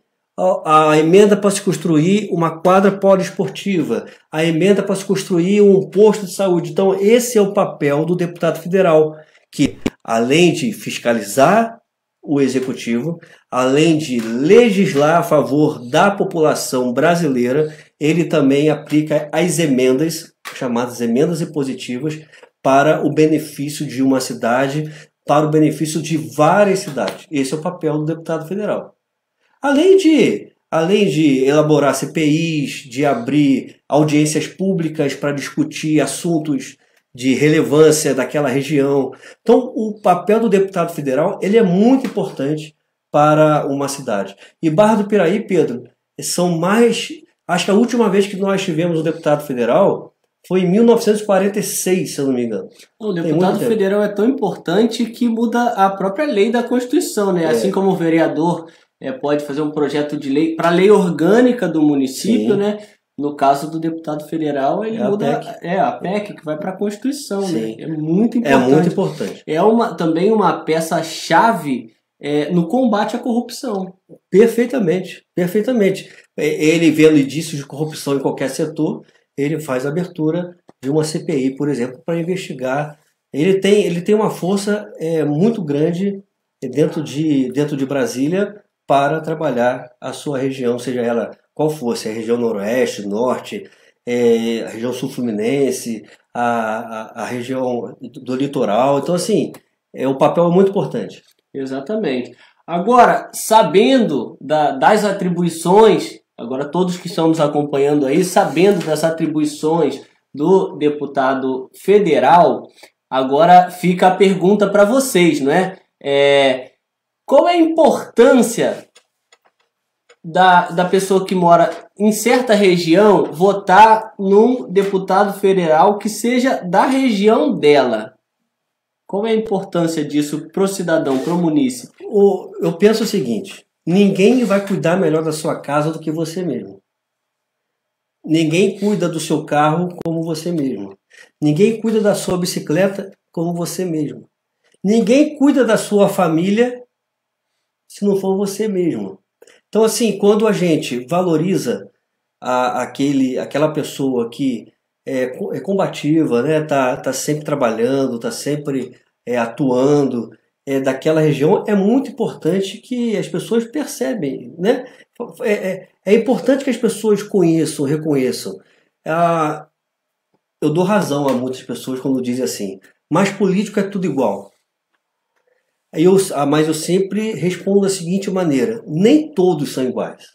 a emenda para se construir uma quadra poliesportiva, a emenda para se construir um posto de saúde. Então esse é o papel do deputado federal, que além de fiscalizar o executivo, além de legislar a favor da população brasileira, ele também aplica as emendas, chamadas emendas impositivas, para o benefício de uma cidade, para o benefício de várias cidades. Esse é o papel do deputado federal. Além de, além de elaborar C P Is, de abrir audiências públicas para discutir assuntos de relevância daquela região. Então, o papel do deputado federal ele é muito importante para uma cidade. E Barra do Piraí, Pedro, são mais... Acho que a última vez que nós tivemos um deputado federal Foi em mil novecentos e quarenta e seis, se eu não me engano. O deputado federal é tão importante que muda a própria lei da Constituição, né? É. Assim como o vereador é, pode fazer um projeto de lei para a lei orgânica do município, Sim. né? No caso do deputado federal, ele é muda... A é, a P E C, que vai para a Constituição, Sim. né? É muito importante. É muito importante. É uma, também uma peça-chave é, no combate à corrupção. Perfeitamente, perfeitamente. Ele vendo indícios de corrupção em qualquer setor, ele faz a abertura de uma C P I, por exemplo, para investigar. Ele tem, ele tem uma força é, muito grande dentro de, dentro de Brasília para trabalhar a sua região, seja ela qual for, se é a região noroeste, norte, é, a região sul-fluminense, a, a, a região do litoral. Então, assim, é, o papel é muito importante. Exatamente. Agora, sabendo da, das atribuições, agora todos que estão nos acompanhando aí, sabendo das atribuições do deputado federal, agora fica a pergunta para vocês, não é? é? Qual é a importância da, da pessoa que mora em certa região votar num deputado federal que seja da região dela? Qual é a importância disso para o cidadão, para o munícipe? Eu penso o seguinte, ninguém vai cuidar melhor da sua casa do que você mesmo. Ninguém cuida do seu carro como você mesmo. Ninguém cuida da sua bicicleta como você mesmo. Ninguém cuida da sua família se não for você mesmo. Então, assim, quando a gente valoriza a, aquele, aquela pessoa que é, é combativa, né, tá, tá sempre trabalhando, tá sempre é, atuando é, daquela região, é muito importante que as pessoas percebem, né? É, é, é importante que as pessoas conheçam, reconheçam. Ah, eu dou razão a muitas pessoas quando dizem assim, mas político é tudo igual. Eu, mas eu sempre respondo da seguinte maneira, nem todos são iguais.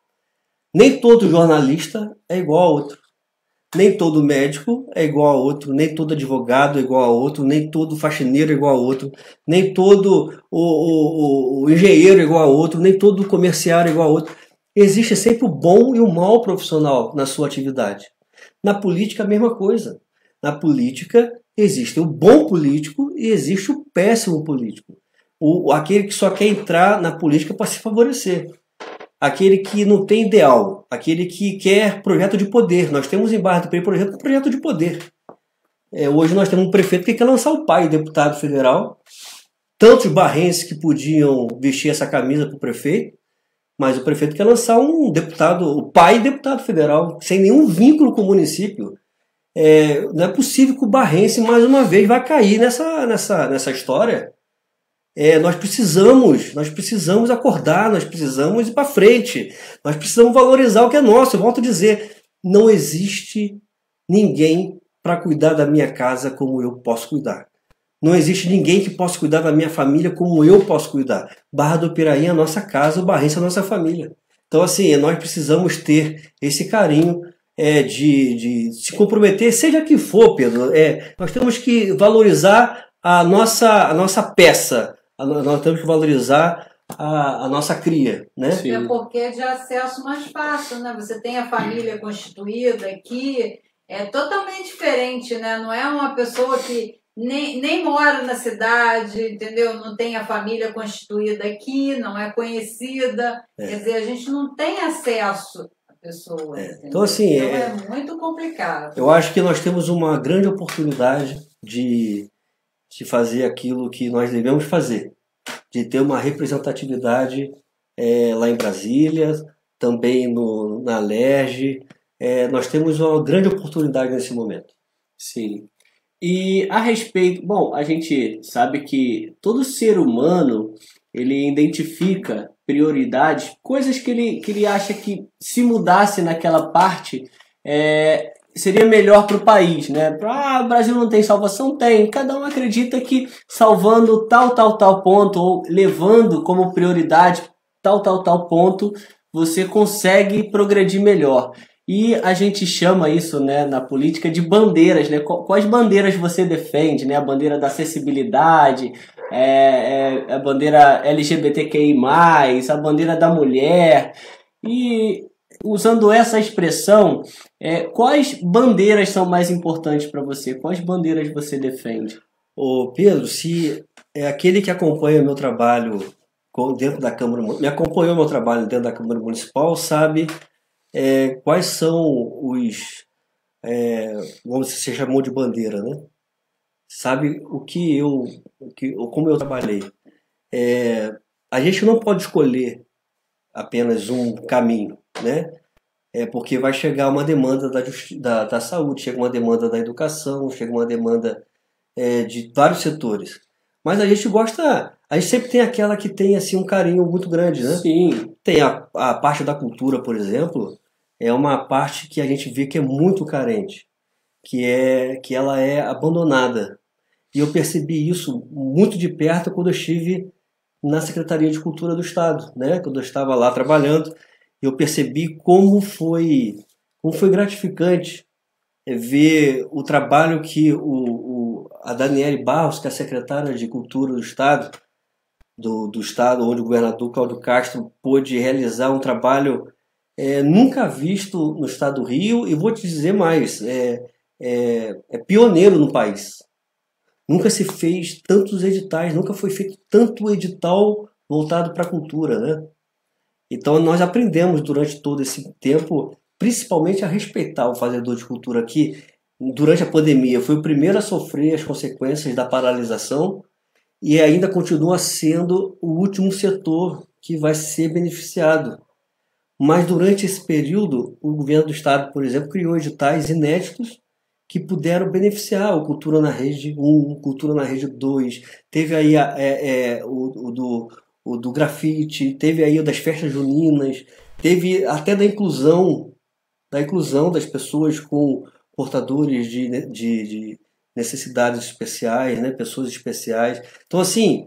Nem todo jornalista é igual a outro. Nem todo médico é igual a outro, nem todo advogado é igual a outro, nem todo faxineiro é igual a outro, nem todo o, o, o engenheiro é igual a outro, nem todo comerciário é igual a outro. Existe sempre o bom e o mau profissional na sua atividade. Na política, a mesma coisa. Na política, existe o bom político e existe o péssimo político. O, aquele que só quer entrar na política para se favorecer. Aquele que não tem ideal, aquele que quer projeto de poder. Nós temos em Barra do Piraí, por exemplo, um projeto de poder. É, hoje nós temos um prefeito que quer lançar o pai, deputado federal. Tantos barrenses que podiam vestir essa camisa para o prefeito, mas o prefeito quer lançar um deputado, o pai deputado federal, sem nenhum vínculo com o município. É, não é possível que o barrense, mais uma vez, vai cair nessa, nessa, nessa história. É, nós precisamos, nós precisamos acordar, nós precisamos ir para frente, nós precisamos valorizar o que é nosso. Eu volto a dizer, não existe ninguém para cuidar da minha casa como eu posso cuidar. Não existe ninguém que possa cuidar da minha família como eu posso cuidar. Barra do Piraí é a nossa casa, o Barrense é a nossa família. Então, assim, nós precisamos ter esse carinho é, de, de se comprometer, seja que for, Pedro. É, nós temos que valorizar a nossa, a nossa peça. Nós temos que valorizar a, a nossa cria, né? Sim. É porque é de acesso mais fácil, né? Você tem a família constituída aqui, é totalmente diferente, né? Não é uma pessoa que nem, nem mora na cidade, entendeu? Não tem a família constituída aqui, não é conhecida. É. Quer dizer, a gente não tem acesso à pessoa. É. Então, assim, então é, é muito complicado. Eu acho que nós temos uma grande oportunidade de... de fazer aquilo que nós devemos fazer, de ter uma representatividade é, lá em Brasília, também no, na Alerj. É, nós temos uma grande oportunidade nesse momento. Sim. E a respeito, bom, a gente sabe que todo ser humano, ele identifica prioridades, coisas que ele, que ele acha que se mudasse naquela parte, é, seria melhor para o país, né? Ah, o Brasil não tem salvação? Tem. Cada um acredita que salvando tal, tal, tal ponto, ou levando como prioridade tal, tal, tal ponto, você consegue progredir melhor. E a gente chama isso, né, na política de bandeiras, né? Quais bandeiras você defende, né? A bandeira da acessibilidade, é, é, a bandeira L G B T Q I mais, a bandeira da mulher. E usando essa expressão, é, quais bandeiras são mais importantes para você? Quais bandeiras você defende? Ô Pedro, se é aquele que acompanha meu trabalho dentro da Câmara, me acompanhou meu trabalho dentro da Câmara Municipal, sabe é, quais são os, é, como você chamou de bandeira, né? Sabe o que eu, o que, como eu trabalhei. É, a gente não pode escolher apenas um caminho, né? É porque vai chegar uma demanda da, da, da saúde, chega uma demanda da educação, chega uma demanda é, de vários setores. Mas a gente gosta, a gente sempre tem aquela que tem assim um carinho muito grande, né? Sim. Tem a, a parte da cultura, por exemplo, é uma parte que a gente vê que é muito carente, que é que ela é abandonada. E eu percebi isso muito de perto quando eu estive na Secretaria de Cultura do Estado, né? Quando eu estava lá trabalhando, eu percebi como foi, como foi gratificante ver o trabalho que o, o, a Daniele Barros, que é a secretária de Cultura do Estado, do, do Estado, onde o governador Cláudio Castro pôde realizar um trabalho é, nunca visto no Estado do Rio, e vou te dizer mais, é, é, é pioneiro no país. Nunca se fez tantos editais, nunca foi feito tanto edital voltado para a cultura, né? Então nós aprendemos durante todo esse tempo, principalmente a respeitar o fazedor de cultura que, durante a pandemia, foi o primeiro a sofrer as consequências da paralisação e ainda continua sendo o último setor que vai ser beneficiado. Mas durante esse período, o governo do estado, por exemplo, criou editais inéditos que puderam beneficiar o Cultura na Rede um, Cultura na Rede dois, teve aí a, é, é, o, o, do, o do grafite, teve aí o das festas juninas, teve até da inclusão, da inclusão das pessoas com portadores de, de, de necessidades especiais, né, pessoas especiais. Então, assim,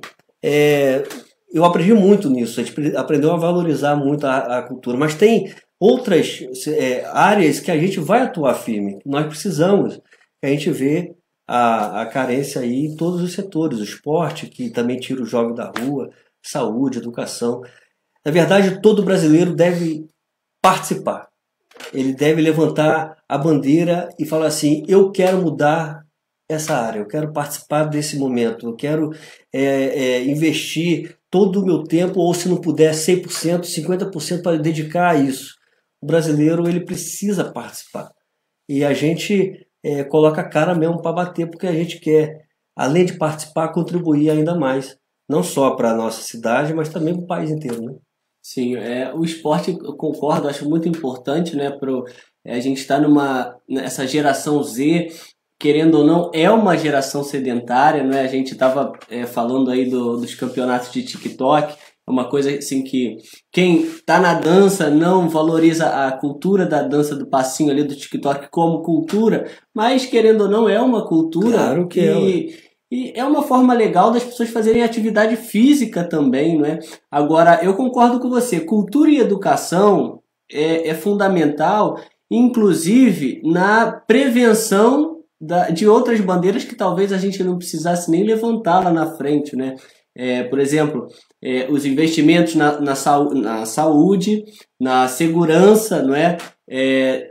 é, eu aprendi muito nisso, a gente aprendeu a valorizar muito a, a cultura, mas tem outras é, áreas que a gente vai atuar firme. Nós precisamos, a gente vê a, a carência aí em todos os setores, o esporte, que também tira o jovem da rua, saúde, educação. Na verdade, todo brasileiro deve participar. Ele deve levantar a bandeira e falar assim, eu quero mudar essa área, eu quero participar desse momento, eu quero é, é, investir todo o meu tempo, ou se não puder cem por cento, cinquenta por cento para dedicar a isso. O brasileiro ele precisa participar. E a gente é, coloca a cara mesmo para bater, porque a gente quer, além de participar, contribuir ainda mais. Não só para a nossa cidade, mas também para o país inteiro, né? Sim, é, o esporte, eu concordo, acho muito importante, né? Pro, é, a gente está numa nessa geração Z, querendo ou não, é uma geração sedentária, não é? A gente estava é, falando aí do, dos campeonatos de TikTok, é uma coisa assim que quem está na dança não valoriza a cultura da dança do passinho ali do TikTok como cultura, mas querendo ou não, é uma cultura. Claro que e, é. E é uma forma legal das pessoas fazerem atividade física também, não é? Agora, eu concordo com você, cultura e educação é, é fundamental, inclusive na prevenção da, de outras bandeiras que talvez a gente não precisasse nem levantar lá na frente, né? É, por exemplo, é, os investimentos na, na, saú na saúde, na segurança, não é? É,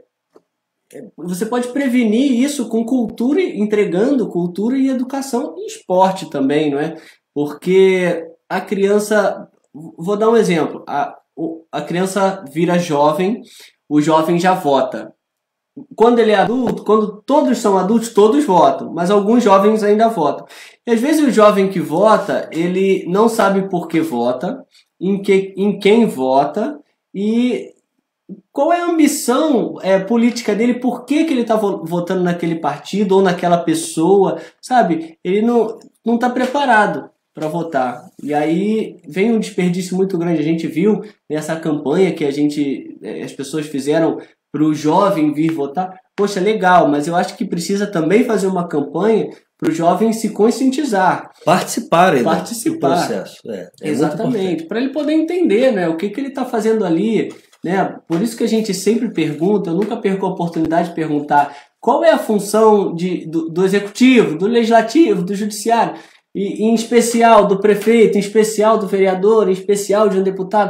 você pode prevenir isso com cultura, entregando cultura e educação e esporte também, não é? Porque a criança, vou dar um exemplo, a, a criança vira jovem, o jovem já vota. Quando ele é adulto, quando todos são adultos, todos votam, mas alguns jovens ainda votam. E às vezes o jovem que vota, ele não sabe por que vota, em, que, em quem vota e qual é a ambição é, política dele, por que, que ele está votando naquele partido ou naquela pessoa, sabe? Ele não não está preparado para votar. E aí vem um desperdício muito grande. A gente viu nessa campanha que a gente, as pessoas fizeram para o jovem vir votar. Poxa, legal, mas eu acho que precisa também fazer uma campanha para o jovem se conscientizar. Participarem Participar. do processo. É, é exatamente, para ele poder entender, né, o que, que ele está fazendo ali. Né? Por isso que a gente sempre pergunta, eu nunca perco a oportunidade de perguntar qual é a função de, do, do executivo, do legislativo, do judiciário, e em especial do prefeito, em especial do vereador, em especial de um deputado.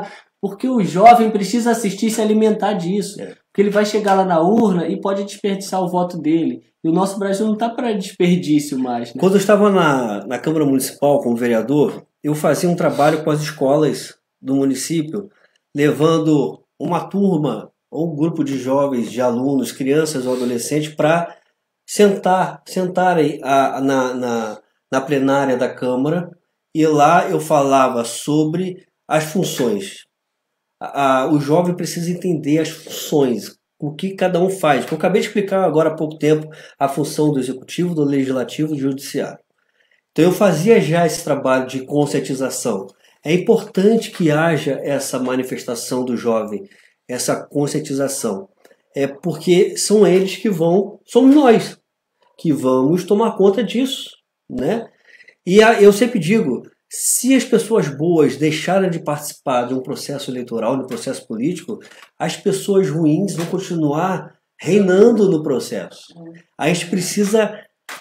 Porque o jovem precisa assistir e se alimentar disso. É. Porque ele vai chegar lá na urna e pode desperdiçar o voto dele. E o nosso Brasil não está para desperdício mais. Né? Quando eu estava na, na Câmara Municipal como vereador, eu fazia um trabalho com as escolas do município, levando uma turma ou um grupo de jovens, de alunos, crianças ou adolescentes, para sentar, sentarem a, na, na, na plenária da Câmara, e lá eu falava sobre as funções. A, a, o jovem precisa entender as funções, o que cada um faz. Eu acabei de explicar agora há pouco tempo a função do Executivo, do Legislativo e do Judiciário. Então eu fazia já esse trabalho de conscientização. É importante que haja essa manifestação do jovem, essa conscientização. É porque são eles que vão, somos nós, que vamos tomar conta disso, né? E a, eu sempre digo, se as pessoas boas deixarem de participar de um processo eleitoral, de um processo político, as pessoas ruins vão continuar reinando no processo. A gente precisa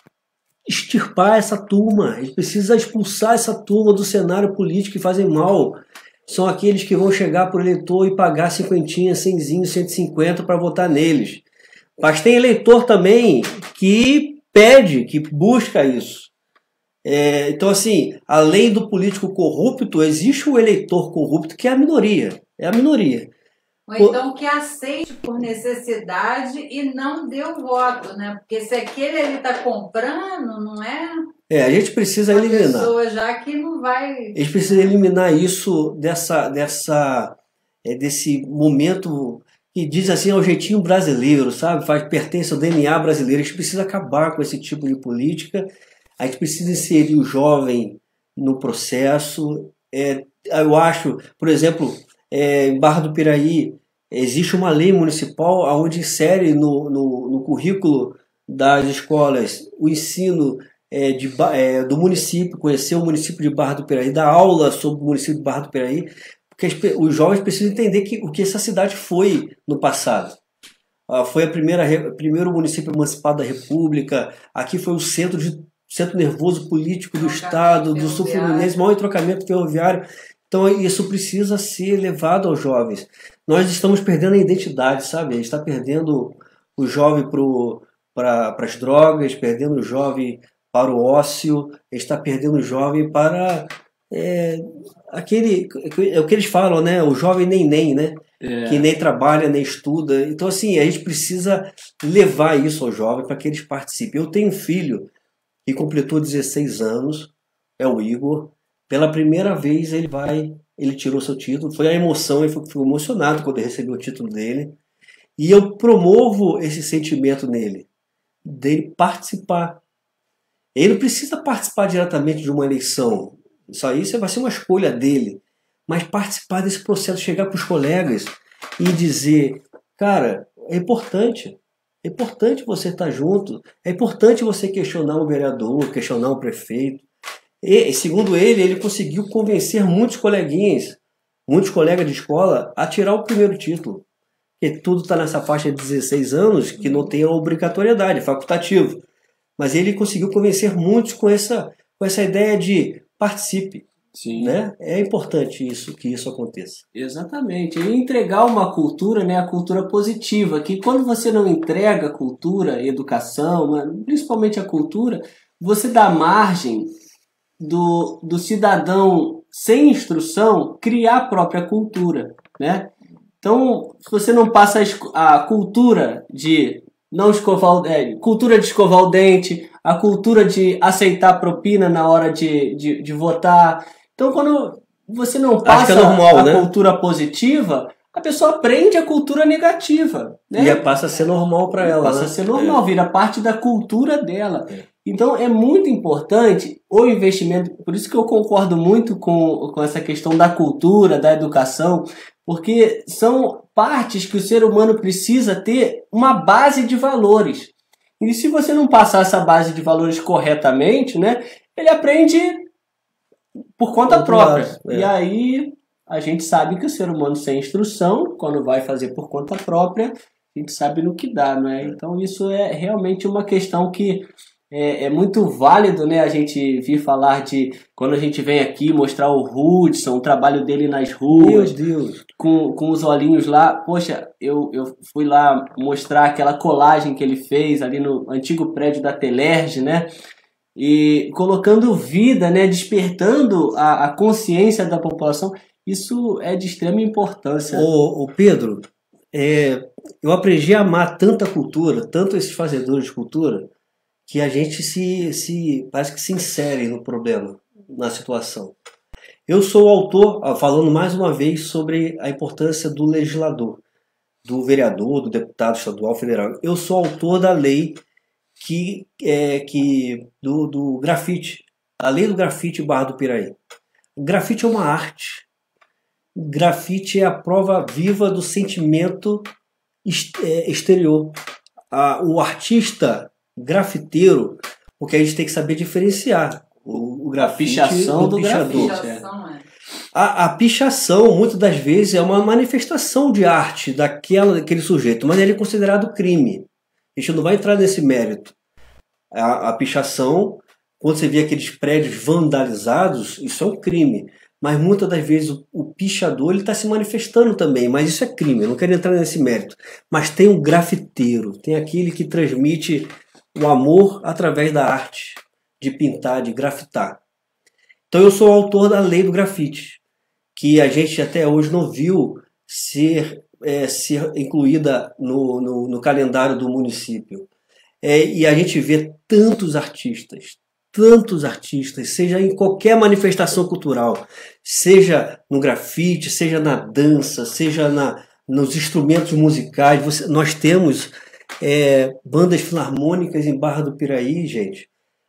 extirpar essa turma, a gente precisa expulsar essa turma do cenário político que fazem mal. São aqueles que vão chegar para o eleitor e pagar cinquentinha, cenzinho, cento e cinquenta para votar neles. Mas tem eleitor também que pede, que busca isso. É, então, assim, além do político corrupto, existe o eleitor corrupto, que é a minoria. É a minoria. Ou então que aceite por necessidade e não dê o voto, né? Porque se aquele ele está comprando, não é... É, a gente precisa uma eliminar. pessoa já que não vai... A gente precisa eliminar isso dessa, dessa, é, desse momento que diz assim, é o jeitinho brasileiro, sabe? Faz, pertence ao D N A brasileiro. A gente precisa acabar com esse tipo de política. A gente precisa inserir o jovem no processo. É, eu acho, por exemplo, é, em Barra do Piraí, existe uma lei municipal onde insere no, no, no currículo das escolas o ensino é, de, é, do município, conhecer o município de Barra do Piraí, dar aula sobre o município de Barra do Piraí, porque as, os jovens precisam entender que, o que essa cidade foi no passado. Ah, foi a primeira, primeiro município emancipado da República, aqui foi o centro, de, centro nervoso político do Estado, do Sul Fluminense, maior trocamento ferroviário. Então isso precisa ser levado aos jovens. Nós estamos perdendo a identidade, sabe? A gente está perdendo o jovem para as drogas, perdendo o jovem para o ócio, a gente está perdendo o jovem para é, aquele, é o que eles falam, né? O jovem nem-nem, né? É. Que nem trabalha, nem estuda. Então, assim, a gente precisa levar isso ao jovem para que eles participem. Eu tenho um filho que completou dezesseis anos, é o Igor. Pela primeira vez ele vai, ele tirou seu título, foi a emoção, ele ficou emocionado quando ele recebeu o título dele. E eu promovo esse sentimento nele, dele participar. Ele não precisa participar diretamente de uma eleição, isso aí vai ser uma escolha dele, mas participar desse processo, chegar para os colegas e dizer, cara, é importante, é importante você estar junto, é importante você questionar o vereador, questionar o prefeito. E, segundo ele, ele conseguiu convencer muitos coleguinhas, muitos colegas de escola a tirar o primeiro título. Porque tudo está nessa faixa de dezesseis anos que não tem a obrigatoriedade, é facultativo. Mas ele conseguiu convencer muitos com essa, com essa ideia de participe. Sim. Né? É importante isso, que isso aconteça. Exatamente. E entregar uma cultura, né, a cultura positiva, que quando você não entrega cultura, educação, principalmente a cultura, você dá margem Do, do cidadão sem instrução criar a própria cultura, né? Então, se você não passa a, a cultura de não escovar o dente, cultura de escovar o dente, a cultura de aceitar propina na hora de, de, de votar. Então, quando você não passa é normal, a né? cultura positiva, a pessoa aprende a cultura negativa, né? E passa a ser normal para ela. Passa né? a ser normal, é. vira parte da cultura dela. É. Então é muito importante o investimento, por isso que eu concordo muito com, com essa questão da cultura, da educação, porque são partes que o ser humano precisa ter uma base de valores. E se você não passar essa base de valores corretamente, né, ele aprende por conta Muito própria. lado, é. E aí a gente sabe que o ser humano sem instrução, quando vai fazer por conta própria, a gente sabe no que dá, não é? Então isso é realmente uma questão que é, é muito válido, né, a gente vir falar de, quando a gente vem aqui mostrar o Hudson, o trabalho dele nas ruas, Meu Deus. com, com os olhinhos lá. Poxa, eu, eu fui lá mostrar aquela colagem que ele fez ali no antigo prédio da Telerge, né? E colocando vida, né? Despertando a, a consciência da população. Isso é de extrema importância. Ô, ô Pedro, é, eu aprendi a amar tanta cultura, tanto esses fazedores de cultura, que a gente se, se parece que se insere no problema, na situação. Eu sou o autor, falando mais uma vez sobre a importância do legislador, do vereador, do deputado estadual, federal. Eu sou autor da lei que, é, que, do, do grafite, a lei do grafite Barra do Piraí. O grafite é uma arte. O grafite é a prova viva do sentimento exterior. O artista grafiteiro, porque a gente tem que saber diferenciar o, o grafite a pichação do, do pichador. grafite. A, a pichação, muitas das vezes, é uma manifestação de arte daquela, daquele sujeito, mas ele é considerado crime. A gente não vai entrar nesse mérito. A, a pichação, quando você vê aqueles prédios vandalizados, isso é um crime. Mas muitas das vezes o, o pichador está se manifestando também, mas isso é crime, eu não quero entrar nesse mérito. Mas tem o grafiteiro, tem aquele que transmite o amor através da arte, de pintar, de grafitar. Então eu sou o autor da lei do grafite, que a gente até hoje não viu ser, é, ser incluída no, no, no calendário do município. É, e a gente vê tantos artistas, tantos artistas, seja em qualquer manifestação cultural, seja no grafite, seja na dança, seja na, nos instrumentos musicais. Você, nós temos é, bandas filarmônicas em Barra do Piraí, gente,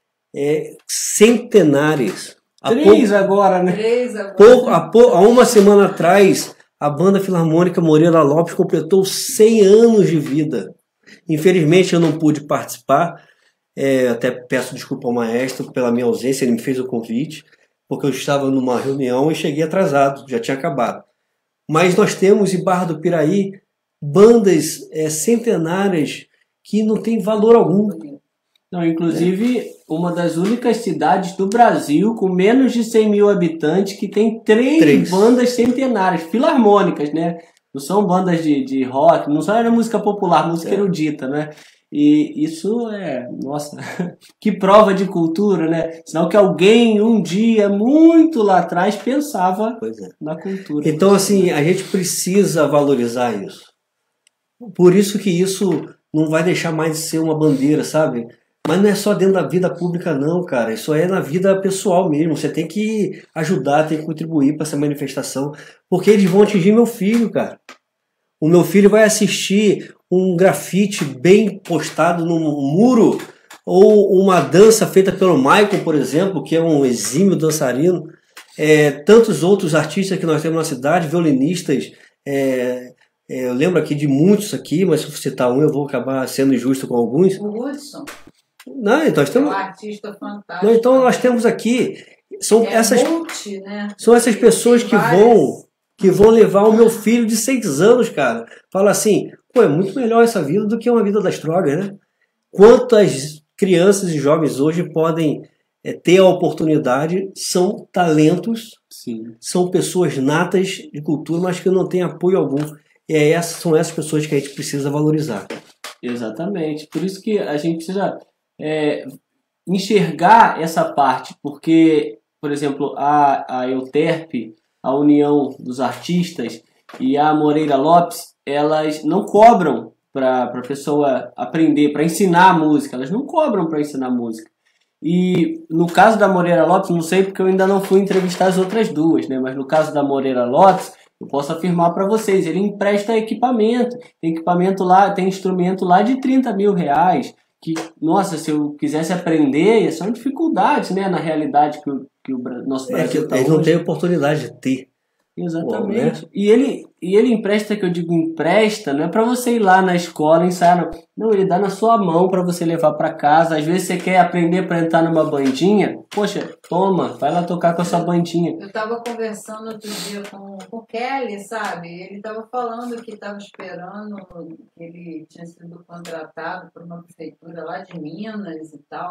é, centenárias. Três pouco, agora, né? Três agora. Pouco, há, pouco, há uma semana atrás, a banda filarmônica Moreira Lopes completou cem anos de vida. Infelizmente eu não pude participar, é, até peço desculpa ao maestro pela minha ausência, ele me fez o convite, porque eu estava numa reunião e cheguei atrasado, já tinha acabado. Mas nós temos em Barra do Piraí bandas é, centenárias que não têm valor algum. Não, inclusive, é. uma das únicas cidades do Brasil com menos de cem mil habitantes que tem três, três. bandas centenárias, filarmônicas, né? Não são bandas de, de rock, não só era música popular, música é. erudita, né? E isso é, nossa, que prova de cultura, né? Senão que alguém um dia, muito lá atrás, pensava é. na cultura. Então, assim, a gente precisa valorizar isso. Por isso que isso não vai deixar mais de ser uma bandeira, sabe? Mas não é só dentro da vida pública não, cara. Isso é na vida pessoal mesmo. Você tem que ajudar, tem que contribuir para essa manifestação. Porque eles vão atingir meu filho, cara. O meu filho vai assistir um grafite bem postado num muro ou uma dança feita pelo Michael, por exemplo, que é um exímio dançarino. É, tantos outros artistas que nós temos na cidade, violinistas. É, é, eu lembro aqui de muitos aqui, mas se eu citar um eu vou acabar sendo injusto com alguns. O Hudson. Não, então, nós temos, é um artista fantástico. Não, então nós temos aqui são é essas multi, né? são essas pessoas que várias... vão que vão levar o meu filho de seis anos, cara. Fala assim, pô, é muito melhor essa vida do que uma vida das drogas, né? Quantas crianças e jovens hoje podem é, ter a oportunidade, são talentos, Sim. são pessoas natas de cultura, mas que não têm apoio algum. E é essas, são essas pessoas que a gente precisa valorizar. Exatamente. Por isso que a gente precisa é, enxergar essa parte, porque, por exemplo, a, a Euterpe, a União dos Artistas e a Moreira Lopes, elas não cobram para a pessoa aprender, para ensinar música, elas não cobram para ensinar música. E no caso da Moreira Lopes, não sei porque eu ainda não fui entrevistar as outras duas, né? Mas no caso da Moreira Lopes, eu posso afirmar para vocês, ele empresta equipamento, tem equipamento lá, tem instrumento lá de trinta mil reais, que, nossa, se eu quisesse aprender, ia ser uma dificuldade, né, na realidade que o, que o nosso Brasil está é, hoje. Ele não tem oportunidade de ter. Exatamente. Bom, né? E ele, e ele empresta, que eu digo empresta, não é para você ir lá na escola ensaiar, não. Não, ele dá na sua mão para você levar para casa. Às vezes você quer aprender para entrar numa bandinha, poxa, toma, vai lá tocar com a sua bandinha. Eu estava conversando outro dia com, com o Kelly, sabe? Ele estava falando que estava esperando, que ele tinha sido contratado por uma prefeitura lá de Minas e tal,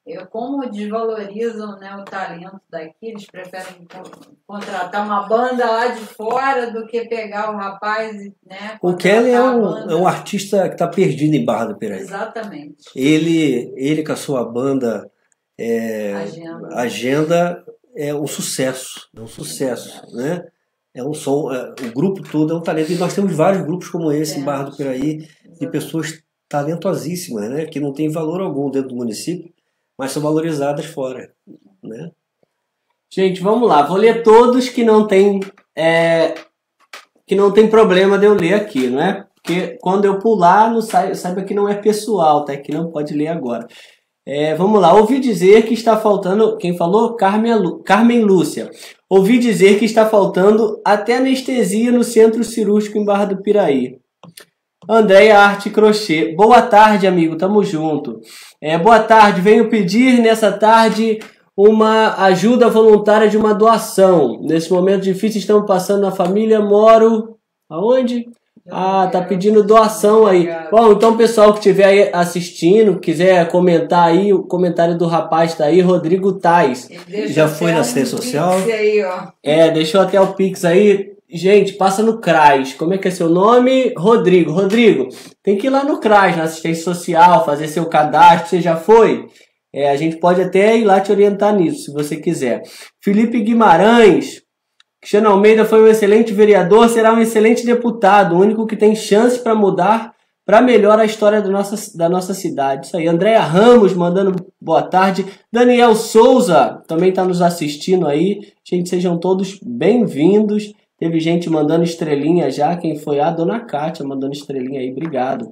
Eu, como desvalorizam, né, o talento daqui, eles preferem contratar uma banda lá de fora do que pegar o rapaz e, né, o Kelly é um, é um artista que está perdido em Barra do Piraí. Exatamente. Ele, ele com a sua banda é, Agenda. Agenda é um sucesso, é um sucesso, né? É um som, é, o grupo todo é um talento. E nós temos vários grupos como esse temos. Em Barra do Piraí, de pessoas talentosíssimas, né? Que não tem valor algum dentro do município, mas são valorizadas fora, né? Gente, vamos lá. Vou ler todos que não tem é, que não tem problema de eu ler aqui, não é? Porque quando eu pular, não sai, saiba que não é pessoal, tá? Que não pode ler agora. É, vamos lá. Ouvi dizer que está faltando... Quem falou? Carmen, Carmen Lúcia. Ouvi dizer que está faltando até anestesia no centro cirúrgico em Barra do Piraí. Andréia Arte Crochê. Boa tarde, amigo. Tamo junto. É, boa tarde. Venho pedir nessa tarde uma ajuda voluntária de uma doação. Nesse momento difícil estamos passando na família. Moro... Aonde? Ah, tá pedindo doação aí. Bom, então o pessoal que estiver aí assistindo, quiser comentar aí, o comentário do rapaz tá aí, Rodrigo Tais. Já foi na assistência social? Aí, ó. É, deixou até o Pix aí. Gente, passa no C R A S. Como é que é seu nome? Rodrigo. Rodrigo, tem que ir lá no C R A S, na assistência social, fazer seu cadastro. Você já foi? É, a gente pode até ir lá te orientar nisso, se você quiser. Felipe Guimarães. Cristiano Almeida foi um excelente vereador, será um excelente deputado, o único que tem chance para mudar para melhor a história do nossa, da nossa cidade. Isso aí. Andréia Ramos mandando boa tarde. Daniel Souza também está nos assistindo aí. Gente, sejam todos bem-vindos. Teve gente mandando estrelinha já. Quem foi? A dona Kátia mandando estrelinha aí. Obrigado.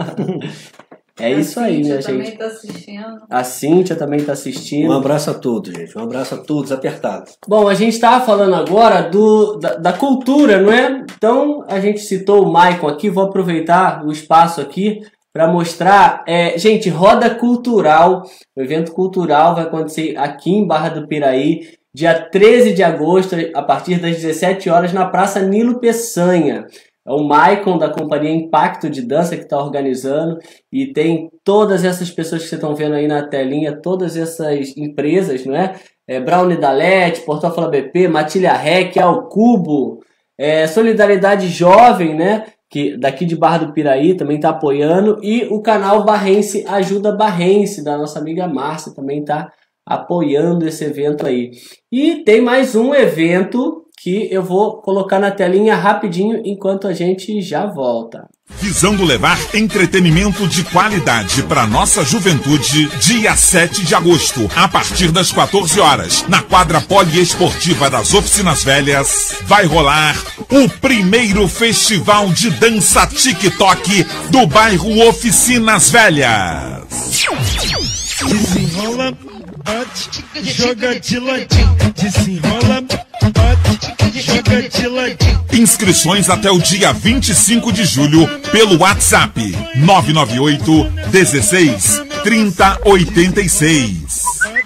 É a isso aí, minha gente. A Cíntia também está assistindo. A Cíntia também está assistindo. Um abraço a todos, gente. Um abraço a todos, apertados. Bom, a gente estava falando agora do, da, da cultura, não é? Então, a gente citou o Maicon aqui. Vou aproveitar o espaço aqui para mostrar. É, gente, Roda Cultural. O evento cultural vai acontecer aqui em Barra do Piraí, dia treze de agosto, a partir das dezessete horas, na Praça Nilo Peçanha. É o Maicon da companhia Impacto de Dança que está organizando, e tem todas essas pessoas que vocês estão vendo aí na telinha, todas essas empresas, não é? é Brownie Dalete, Portal Fala B P, Matilha Rec, Ao Cubo, é, Solidariedade Jovem, né? Que daqui de Barra do Piraí também está apoiando, e o canal Barrense Ajuda Barrense, da nossa amiga Márcia, também está apoiando esse evento aí. E tem mais um evento que eu vou colocar na telinha rapidinho enquanto a gente já volta. Visando levar entretenimento de qualidade para nossa juventude, dia sete de agosto, a partir das quatorze horas, na quadra poliesportiva das Oficinas Velhas, vai rolar o primeiro festival de dança TikTok do bairro Oficinas Velhas. Desenrola, bate, joga de ladinho. Desenrola, bate, joga de ladinho. Inscrições até o dia vinte e cinco de julho pelo WhatsApp nove nove oito, dezesseis, trinta, oitenta e seis.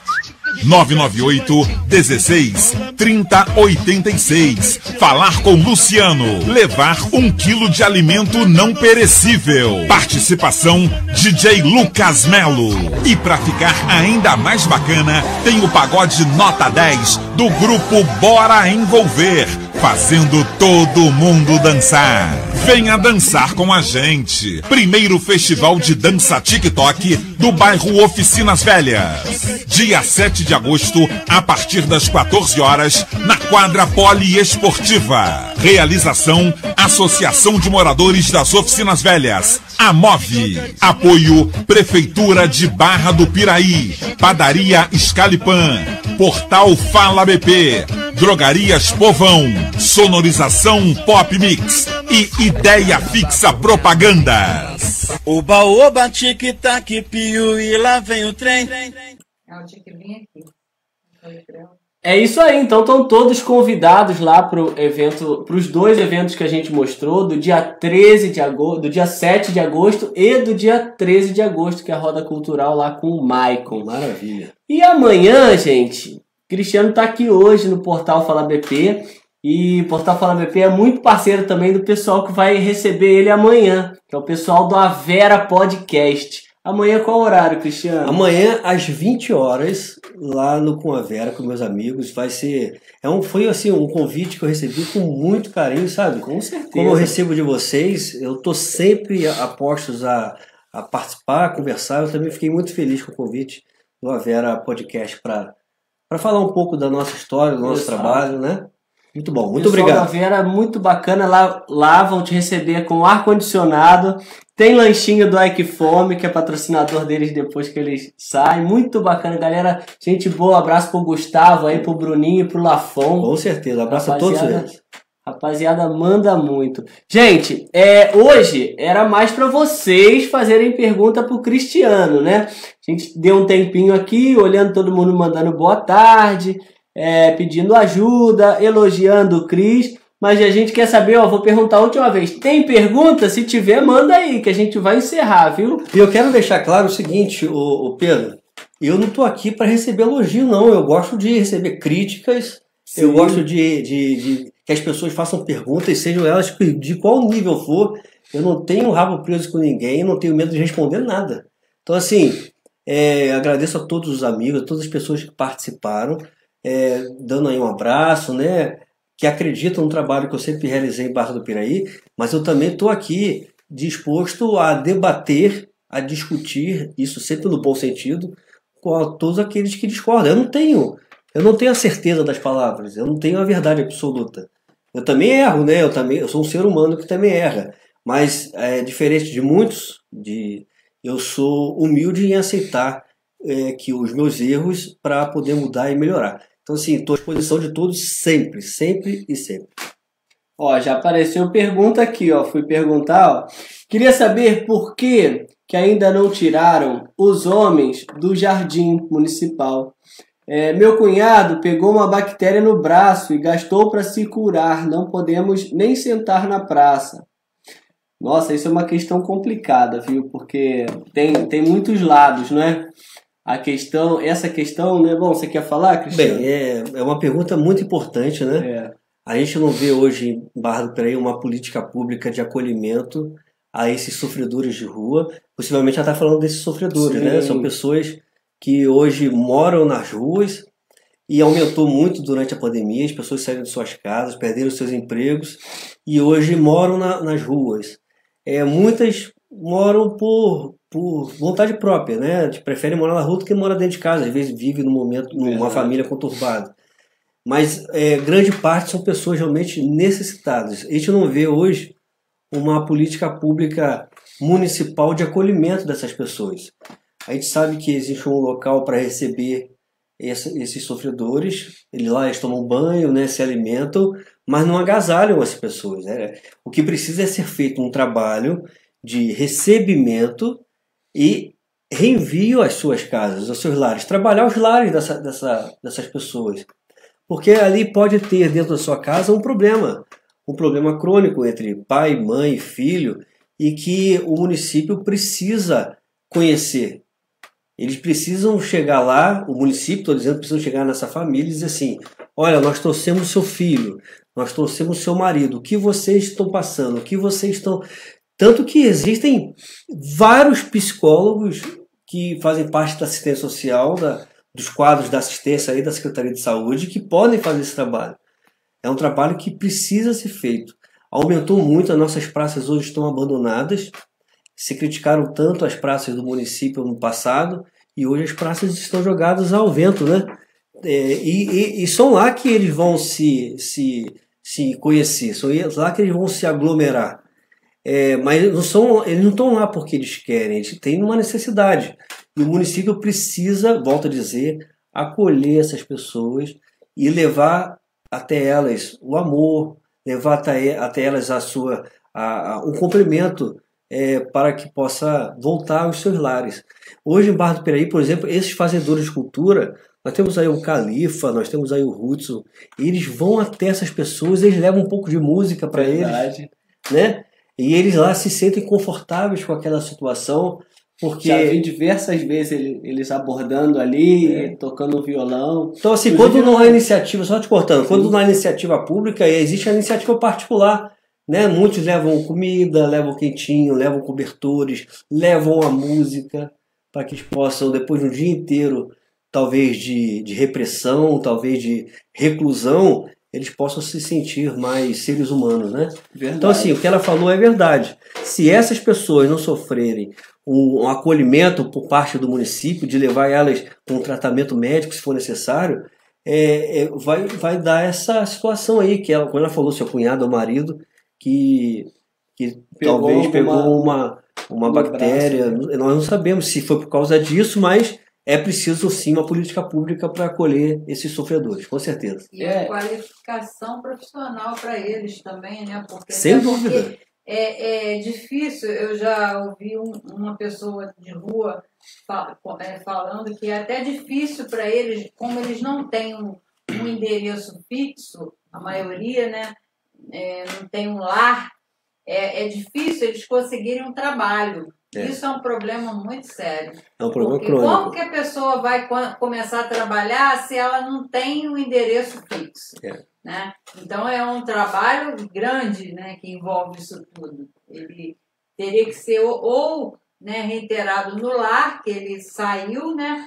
nove nove oito, dezesseis, trinta, oitenta e seis. Falar com Luciano. Levar um quilo de alimento não perecível. Participação D J Lucas Melo. E para ficar ainda mais bacana, tem o pagode nota dez do grupo Bora Envolver, fazendo todo mundo dançar. Venha dançar com a gente. Primeiro festival de dança TikTok do bairro Oficinas Velhas. Dia sete de agosto, a partir das quatorze horas, na quadra poliesportiva. Realização: Associação de Moradores das Oficinas Velhas, A M O V. Apoio: Prefeitura de Barra do Piraí, Padaria Scalipan, Portal Fala B P, Drogarias Povão, Sonorização Pop Mix e Ideia Fixa Propagandas. Oba, oba, tic-tac, piu, e lá vem o trem. Ela tinha que vir aqui. É isso aí, então estão todos convidados lá pro evento, para os dois eventos que a gente mostrou, do dia treze de agosto, do dia sete de agosto e do dia treze de agosto, que é a Roda Cultural lá com o Maicon. Maravilha. E amanhã, gente, Cristiano está aqui hoje no Portal Fala B P, e o Portal Fala B P é muito parceiro também do pessoal que vai receber ele amanhã, que é o pessoal do Avera Podcast. Amanhã qual horário, Cristiano? Amanhã, às vinte horas, lá no Com a Vera, com meus amigos, vai ser... É um, foi assim, um convite que eu recebi com muito carinho, sabe? Com certeza. Como eu recebo de vocês, eu estou sempre a postos a, a participar, a conversar. Eu também fiquei muito feliz com o convite do A Vera Podcast para falar um pouco da nossa história, do nosso Exato. trabalho, né? Muito bom, muito Pessoal obrigado. da Vera, muito bacana. Lá, lá vão te receber com ar-condicionado. Tem lanchinho do Ike Fome, que é patrocinador deles depois que eles saem. Muito bacana, galera. Gente boa, abraço pro Gustavo aí, pro Bruninho, pro Lafon. Com certeza, abraço a todos eles. Rapaziada, manda muito. Gente, é, hoje era mais para vocês fazerem pergunta pro Cristiano, né? A gente deu um tempinho aqui, olhando todo mundo mandando boa tarde, é, pedindo ajuda, elogiando o Cris. Mas a gente quer saber, ó, vou perguntar a última vez. Tem pergunta? Se tiver, manda aí, que a gente vai encerrar, viu? E eu quero deixar claro o seguinte, o, o Pedro, eu não tô aqui para receber elogio, não. Eu gosto de receber críticas, Sim. eu gosto de, de, de que as pessoas façam perguntas, sejam elas de qual nível for. Eu não tenho rabo preso com ninguém, não tenho medo de responder nada. Então, assim, é, agradeço a todos os amigos, a todas as pessoas que participaram, é, dando aí um abraço, né? Que acreditam no trabalho que eu sempre realizei em Barra do Piraí, mas eu também estou aqui disposto a debater, a discutir, isso sempre no bom sentido, com todos aqueles que discordam. Eu não tenho, eu não tenho a certeza das palavras, eu não tenho a verdade absoluta. Eu também erro, né? Eu também, eu sou um ser humano que também erra, mas é diferente de muitos, de, eu sou humilde em aceitar é, que os meus erros para poder mudar e melhorar. Então, assim, estou à disposição de todos sempre, sempre e sempre. Ó, já apareceu pergunta aqui, ó. Fui perguntar, ó. Queria saber por que, que ainda não tiraram os homens do jardim municipal. É, meu cunhado pegou uma bactéria no braço e gastou para se curar. Não podemos nem sentar na praça. Nossa, isso é uma questão complicada, viu? Porque tem, tem muitos lados, não é? A questão, essa questão, né? Bom, você quer falar, Cristiano? Bem, é, é uma pergunta muito importante, né? É. A gente não vê hoje em Barra do Piraí uma política pública de acolhimento a esses sofredores de rua. Possivelmente ela está falando desses sofredores, Sim. né? São pessoas que hoje moram nas ruas e aumentou muito durante a pandemia. As pessoas saíram de suas casas, perderam seus empregos e hoje moram na, nas ruas. É, muitas moram por... por vontade própria, né? A gente prefere morar na rua do que morar dentro de casa. Às vezes vive num momento, numa Verdade. família conturbada. Mas é, grande parte são pessoas realmente necessitadas. A gente não vê hoje uma política pública municipal de acolhimento dessas pessoas. A gente sabe que existe um local para receber essa, esses sofredores. Eles lá eles tomam banho, né? Se alimentam, mas não agasalham as pessoas. Né? O que precisa é ser feito um trabalho de recebimento e reenvio às suas casas, aos seus lares, trabalhar os lares dessa, dessa, dessas pessoas, porque ali pode ter dentro da sua casa um problema, um problema crônico entre pai, mãe, filho, e que o município precisa conhecer. Eles precisam chegar lá, o município, estou dizendo, precisa chegar nessa família e dizer assim, olha, nós trouxemos o seu filho, nós trouxemos o seu marido, o que vocês estão passando, o que vocês estão... Tanto que existem vários psicólogos que fazem parte da assistência social, da, dos quadros da assistência aí da Secretaria de Saúde, que podem fazer esse trabalho. É um trabalho que precisa ser feito. Aumentou muito, as nossas praças hoje estão abandonadas. Se criticaram tanto as praças do município no passado, e hoje as praças estão jogadas ao vento, né? É, e, e, e são lá que eles vão se, se, se conhecer, são lá que eles vão se aglomerar. É, mas não são, eles não estão lá porque eles querem, eles têm uma necessidade. E o município precisa, volto a dizer, acolher essas pessoas e levar até elas o amor, levar até, até elas a sua, a, a, um complemento é, para que possa voltar aos seus lares. Hoje em Barra do Piraí, por exemplo, esses fazedores de cultura, nós temos aí o Califa, nós temos aí o Hudson, eles vão até essas pessoas, eles levam um pouco de música para eles, né? E eles lá se sentem confortáveis com aquela situação, porque... Já vi diversas vezes eles abordando ali, é. tocando violão. Então, assim, quando não há iniciativa, só te cortando, Sim. quando não há iniciativa pública, existe a iniciativa particular, né? Muitos levam comida, levam quentinho, levam cobertores, levam a música, para que eles possam, depois de um dia inteiro, talvez de, de repressão, talvez de reclusão, eles possam se sentir mais seres humanos, né? Verdade. Então, assim, o que ela falou é verdade. Se essas pessoas não sofrerem um, um acolhimento por parte do município, de levar elas para um tratamento médico, se for necessário, é, é, vai, vai dar essa situação aí, que ela, quando ela falou, seu cunhado ou marido, que, que Pegou talvez alguma- pegou uma, uma no bactéria. braço, Nós não sabemos se foi por causa disso, mas é preciso sim uma política pública para acolher esses sofredores, com certeza. E É. a qualificação profissional para eles também, né? Porque, Sem até dúvida. porque É, é difícil, eu já ouvi um, uma pessoa de rua fa- é, falando que é até difícil para eles, como eles não têm um, um endereço fixo, a maioria, né, é, não tem um lar, é, é difícil eles conseguirem um trabalho. É. Isso é um problema muito sério. É um problema Porque como crônico. que a pessoa vai co- começar a trabalhar se ela não tem um endereço fixo? É. Né? Então é um trabalho grande, né, que envolve isso tudo. Ele teria que ser ou, ou, né, reiterado no lar, que ele saiu, né,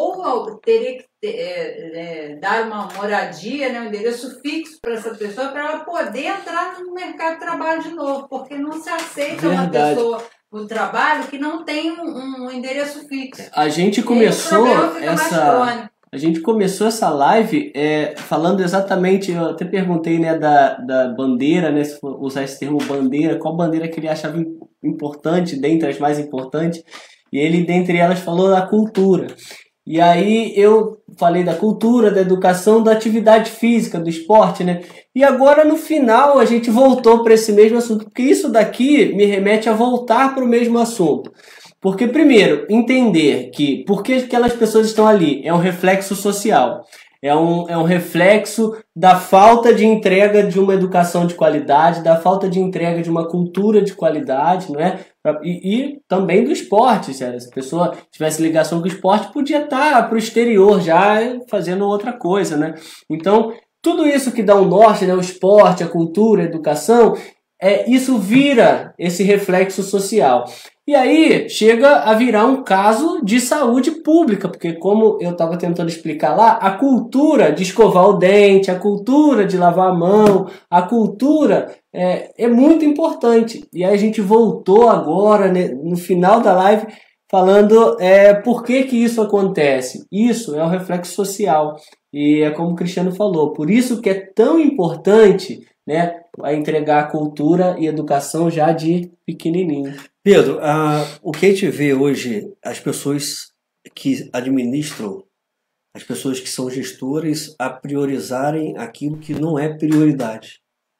ou teria que ter, é, é, dar uma moradia, né, um endereço fixo para essa pessoa, para ela poder entrar no mercado de trabalho de novo, porque não se aceita uma Verdade. pessoa no trabalho que não tem um, um endereço fixo. A gente E aí o começou problema fica mais essa crônico. a gente começou essa live é, falando exatamente, eu até perguntei, né, da, da bandeira, né, se for usar esse termo bandeira, qual bandeira que ele achava im- importante, dentre as mais importantes, e ele, dentre elas, falou da cultura. E aí eu falei da cultura, da educação, da atividade física, do esporte, né? E agora no final a gente voltou para esse mesmo assunto, porque isso daqui me remete a voltar para o mesmo assunto. Porque, primeiro, entender que por que aquelas pessoas estão ali é um reflexo social, é um, é um reflexo da falta de entrega de uma educação de qualidade, da falta de entrega de uma cultura de qualidade, não é? E, e também do esporte. Se a pessoa tivesse ligação com o esporte, podia estar para o exterior já fazendo outra coisa, né? Então, tudo isso que dá um norte, né? O esporte, a cultura, a educação, é, isso vira esse reflexo social. E aí chega a virar um caso de saúde pública, porque como eu estava tentando explicar lá, a cultura de escovar o dente, a cultura de lavar a mão, a cultura é, é muito importante. E aí a gente voltou agora, né, no final da live, falando é, por que que isso acontece. Isso é um reflexo social. E é como o Cristiano falou, por isso que é tão importante, né, a entregar a cultura e educação já de pequenininho. Pedro, ah, o que a gente vê hoje, as pessoas que administram, as pessoas que são gestores, a priorizarem aquilo que não é prioridade.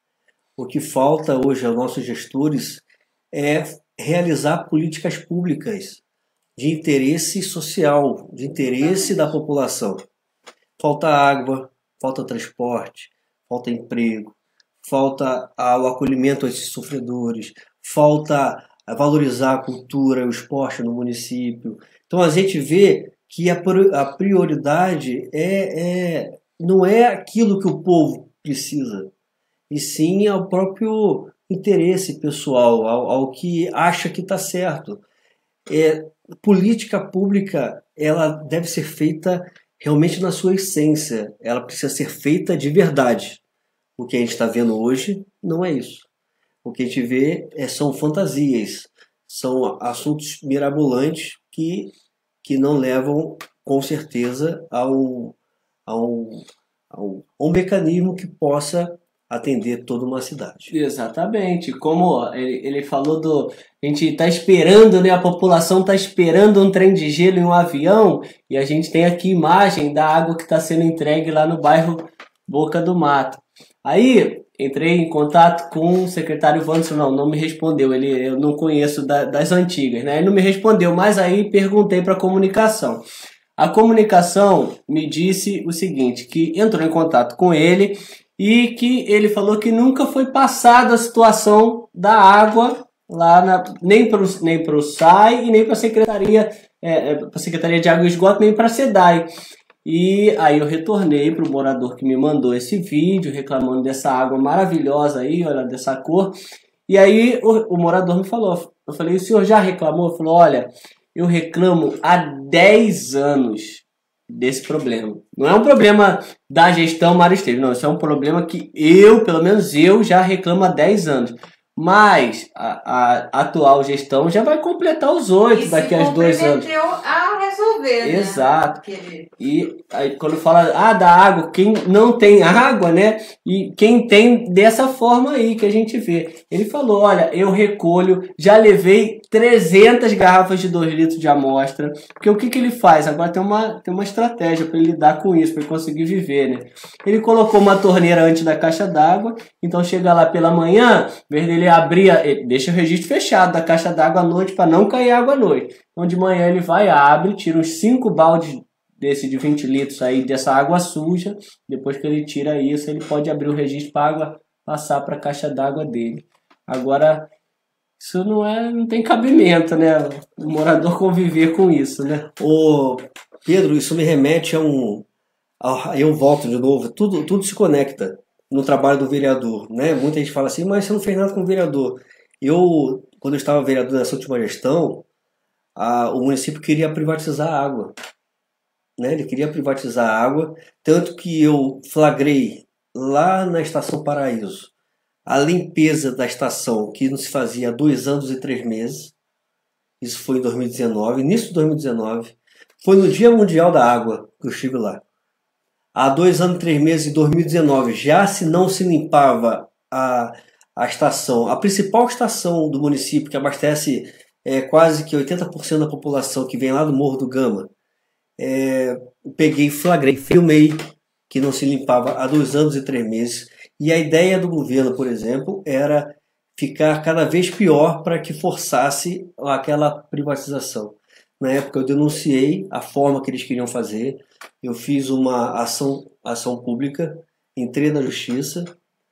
O que falta hoje aos nossos gestores é realizar políticas públicas de interesse social, de interesse da população. Falta água, falta transporte, falta emprego, falta o acolhimento a esses sofredores, falta a valorizar a cultura, o esporte no município. Então a gente vê que a prioridade é, é, não é aquilo que o povo precisa, e sim ao próprio interesse pessoal, ao, ao que acha que está certo. É, política pública, ela deve ser feita realmente na sua essência, ela precisa ser feita de verdade. O que a gente está vendo hoje não é isso. O que a gente vê é, são fantasias, são assuntos mirabolantes que, que não levam, com certeza, a um, a, um, a, um, a um mecanismo que possa atender toda uma cidade. Exatamente. Como ele, ele falou do... A gente está esperando, né? A população está esperando um trem de gelo em um avião, e a gente tem aqui imagem da água que está sendo entregue lá no bairro Boca do Mato. Aí entrei em contato com o secretário Wanderson, não, não me respondeu, ele, eu não conheço da, das antigas, né? Ele não me respondeu, mas aí perguntei para a comunicação. A comunicação me disse o seguinte, que entrou em contato com ele e que ele falou que nunca foi passada a situação da água lá, na, nem para o nem pro S A I e nem para a Secretaria, é, para a Secretaria de Água e Esgoto, nem para a SEDAI. E aí eu retornei para o morador que me mandou esse vídeo, reclamando dessa água maravilhosa aí, olha, dessa cor. E aí o, o morador me falou, eu falei, o senhor já reclamou? Ele falou, olha, eu reclamo há dez anos desse problema. Não é um problema da gestão Mário Esteves, não. Isso é um problema que eu, pelo menos eu, já reclamo há dez anos. Mas a, a atual gestão já vai completar os oito daqui a dois anos. A resolver, né? Exato. E aí, quando fala ah, da água, quem não tem água, né? E quem tem dessa forma aí que a gente vê. Ele falou, olha, eu recolho, já levei trezentas garrafas de dois litros de amostra. Porque o que, que ele faz? Agora tem uma, tem uma estratégia para ele lidar com isso, para ele conseguir viver, né? Ele colocou uma torneira antes da caixa d'água, então chega lá pela manhã, em vez dele abria, ele deixa o registro fechado da caixa d'água à noite para não cair água à noite. Então de manhã ele vai, abre, tira uns cinco baldes desse de vinte litros aí dessa água suja. Depois que ele tira isso, ele pode abrir o registro para a água passar para a caixa d'água dele. Agora, isso não é, não tem cabimento, né? O morador conviver com isso, né? Ô, Pedro, isso me remete a um... A, eu volto de novo, tudo, tudo se conecta no trabalho do vereador, né? Muita gente fala assim, mas você não fez nada com o vereador. Eu, quando eu estava vereador nessa última gestão, a, o município queria privatizar a água, né? Ele queria privatizar a água, tanto que eu flagrei lá na Estação Paraíso a limpeza da estação que não se fazia há dois anos e três meses. Isso foi em dois mil e dezenove, início de dois mil e dezenove. Foi no Dia Mundial da Água que eu estive lá. Há dois anos e três meses, em dois mil e dezenove, já se não se limpava a, a estação, a principal estação do município, que abastece é, quase que oitenta por cento da população que vem lá do Morro do Gama. É, peguei, flagrei, filmei que não se limpava há dois anos e três meses. E a ideia do governo, por exemplo, era ficar cada vez pior para que forçasse aquela privatização. Na época eu denunciei a forma que eles queriam fazer, eu fiz uma ação, ação pública, entrei na justiça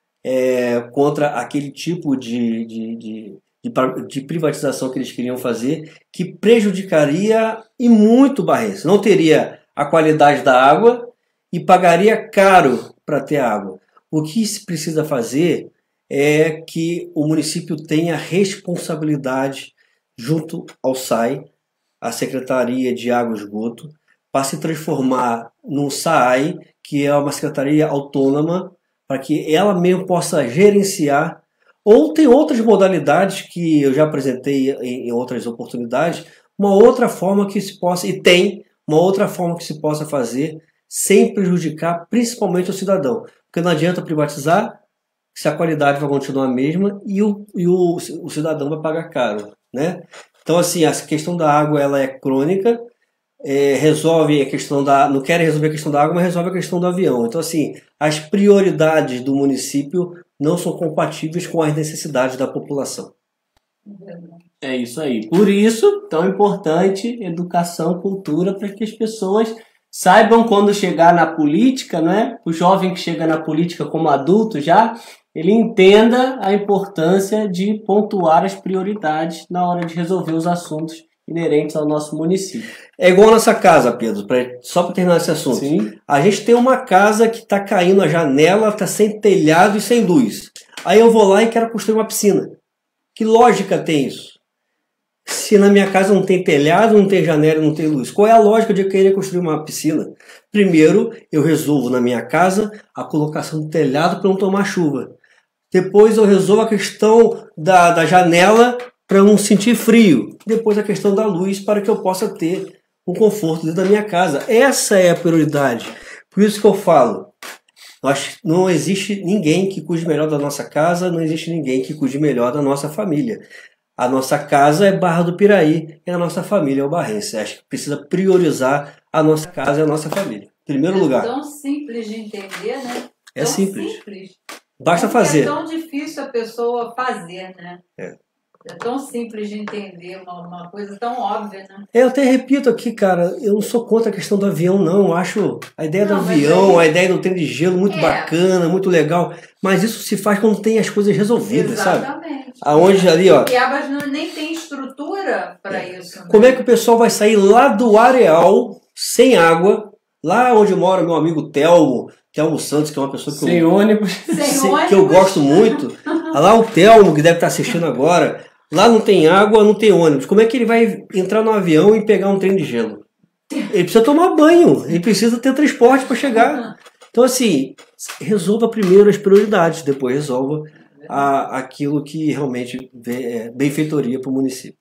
é, contra aquele tipo de, de, de, de, de privatização que eles queriam fazer, que prejudicaria e muito Barrense. Não teria a qualidade da água e pagaria caro para ter água. O que se precisa fazer é que o município tenha responsabilidade junto ao S A I, a Secretaria de Água e Esgoto, para se transformar num S A I, que é uma secretaria autônoma, para que ela mesmo possa gerenciar. Ou tem outras modalidades que eu já apresentei em outras oportunidades, uma outra forma que se possa, e tem uma outra forma que se possa fazer sem prejudicar principalmente o cidadão. Porque não adianta privatizar se a qualidade vai continuar a mesma e o, e o, o cidadão vai pagar caro, né? Então, assim, a questão da água ela é crônica, é, resolve a questão da... Não querem resolver a questão da água, mas resolve a questão do avião. Então, assim, as prioridades do município não são compatíveis com as necessidades da população. É isso aí. Por isso, tão importante educação, cultura, para que as pessoas saibam quando chegar na política, né? O jovem que chega na política como adulto já, ele entenda a importância de pontuar as prioridades na hora de resolver os assuntos inerentes ao nosso município. É igual a nossa casa, Pedro, pra, só para terminar esse assunto. Sim. A gente tem uma casa que está caindo a janela, está sem telhado e sem luz. Aí eu vou lá e quero construir uma piscina. Que lógica tem isso? Se na minha casa não tem telhado, não tem janela, não tem luz, qual é a lógica de eu querer construir uma piscina? Primeiro, eu resolvo na minha casa a colocação do telhado para não tomar chuva. Depois eu resolvo a questão da, da janela para não sentir frio. Depois a questão da luz para que eu possa ter um conforto dentro da minha casa. Essa é a prioridade. Por isso que eu falo, acho que não existe ninguém que cuide melhor da nossa casa, não existe ninguém que cuide melhor da nossa família. A nossa casa é Barra do Piraí e a nossa família é o Barrense. Acho que precisa priorizar a nossa casa e a nossa família. Em primeiro lugar. É tão simples de entender, né? É tão simples. simples. Basta Porque fazer. É tão difícil a pessoa fazer, né? É. É tão simples de entender, uma, uma coisa tão óbvia, né? Eu até repito aqui, cara, eu não sou contra a questão do avião, não. Eu acho a ideia Não, do mas avião, aí- a ideia do trem de gelo muito É. bacana, muito legal. Mas isso se faz quando tem as coisas resolvidas, sabe? Exatamente. Aonde ali, ó. E Abas não, nem tem estrutura para isso. Né? Como é que o pessoal vai sair lá do areal, sem água, lá onde mora meu amigo Telmo, Telmo Santos, que é uma pessoa que Sem eu, ônibus. Sem se- ônibus. que eu gosto muito. Lá o Telmo, que deve estar assistindo agora. Lá não tem água, não tem ônibus. Como é que ele vai entrar no avião e pegar um trem de gelo? Ele precisa tomar banho, ele precisa ter transporte para chegar. Então, assim, resolva primeiro as prioridades, depois resolva a, aquilo que realmente é benfeitoria para o município.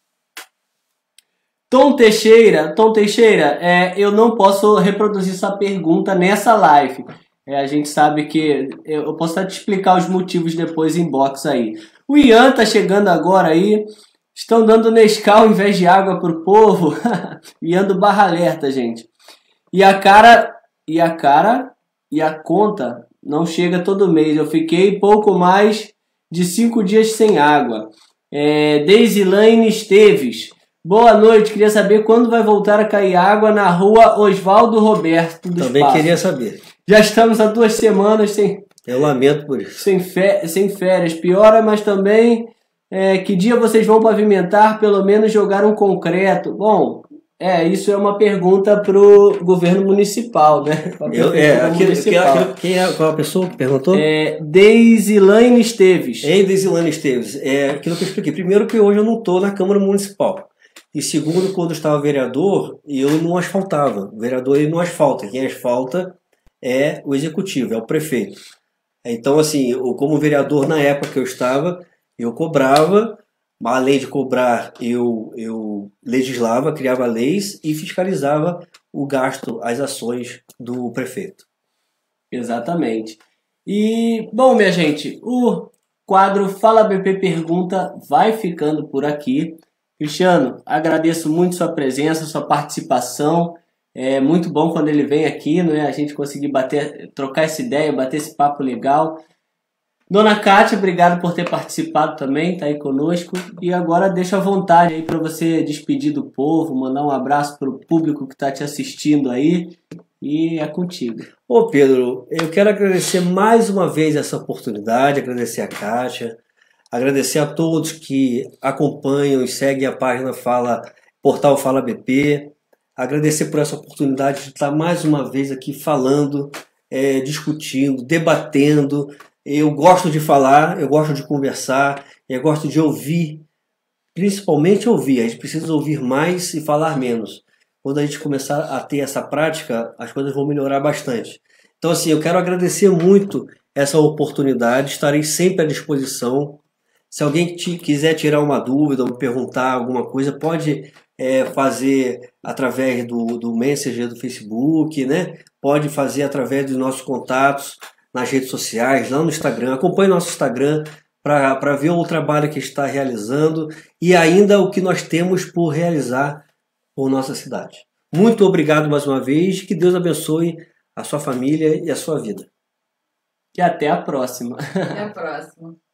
Tom Teixeira, Tom Teixeira, é, eu não posso reproduzir sua pergunta nessa live. É, a gente sabe que eu posso até te explicar os motivos depois em box aí. O Ian tá chegando agora aí. Estão dando Nescau em vez de água pro povo. Ian do Barra Alerta, gente. E a cara, e a cara, e a conta não chega todo mês. Eu fiquei pouco mais de cinco dias sem água. É, Deisilane Esteves. Boa noite, queria saber quando vai voltar a cair água na rua Oswaldo Roberto do Também Espaço. queria saber. Já estamos há duas semanas sem, Eu lamento por isso. sem, fé, sem férias. Piora, mas também é, que dia vocês vão pavimentar, pelo menos jogar um concreto? Bom, é, isso é uma pergunta para o governo municipal, né? Eu, é, aquilo, aquilo, quem é qual a pessoa que perguntou? É, Deisilane Esteves. Ei, Deisilane Esteves, é aquilo que eu expliquei. Primeiro que hoje eu não estou na Câmara Municipal. E segundo, quando eu estava vereador, eu não asfaltava. O vereador ele não asfalta. Quem asfalta é o executivo, é o prefeito. Então, assim, eu, como vereador na época que eu estava, eu cobrava, além de cobrar, eu, eu legislava, criava leis e fiscalizava o gasto, as ações do prefeito. Exatamente. E, bom, minha gente, o quadro Fala B P Pergunta vai ficando por aqui. Cristiano, agradeço muito sua presença, sua participação. É muito bom quando ele vem aqui, né? A gente conseguir bater, trocar essa ideia, bater esse papo legal. Dona Kátia, obrigado por ter participado também, tá aí conosco. E agora deixa à vontade aí para você despedir do povo, mandar um abraço para o público que está te assistindo aí. E é contigo. Ô Pedro, eu quero agradecer mais uma vez essa oportunidade, agradecer a Kátia, agradecer a todos que acompanham e seguem a página Fala, Portal Fala B P. Agradecer por essa oportunidade de estar mais uma vez aqui falando, é, discutindo, debatendo. Eu gosto de falar, eu gosto de conversar, eu gosto de ouvir, principalmente ouvir. A gente precisa ouvir mais e falar menos. Quando a gente começar a ter essa prática, as coisas vão melhorar bastante. Então, assim, eu quero agradecer muito essa oportunidade, estarei sempre à disposição. Se alguém te, quiser tirar uma dúvida ou perguntar alguma coisa, pode é, fazer através do, do Messenger do Facebook, né? Pode fazer através dos nossos contatos nas redes sociais, lá no Instagram. Acompanhe nosso Instagram para ver o trabalho que está realizando e ainda o que nós temos por realizar por nossa cidade. Muito obrigado mais uma vez, que Deus abençoe a sua família e a sua vida. E até a próxima. Até a próxima.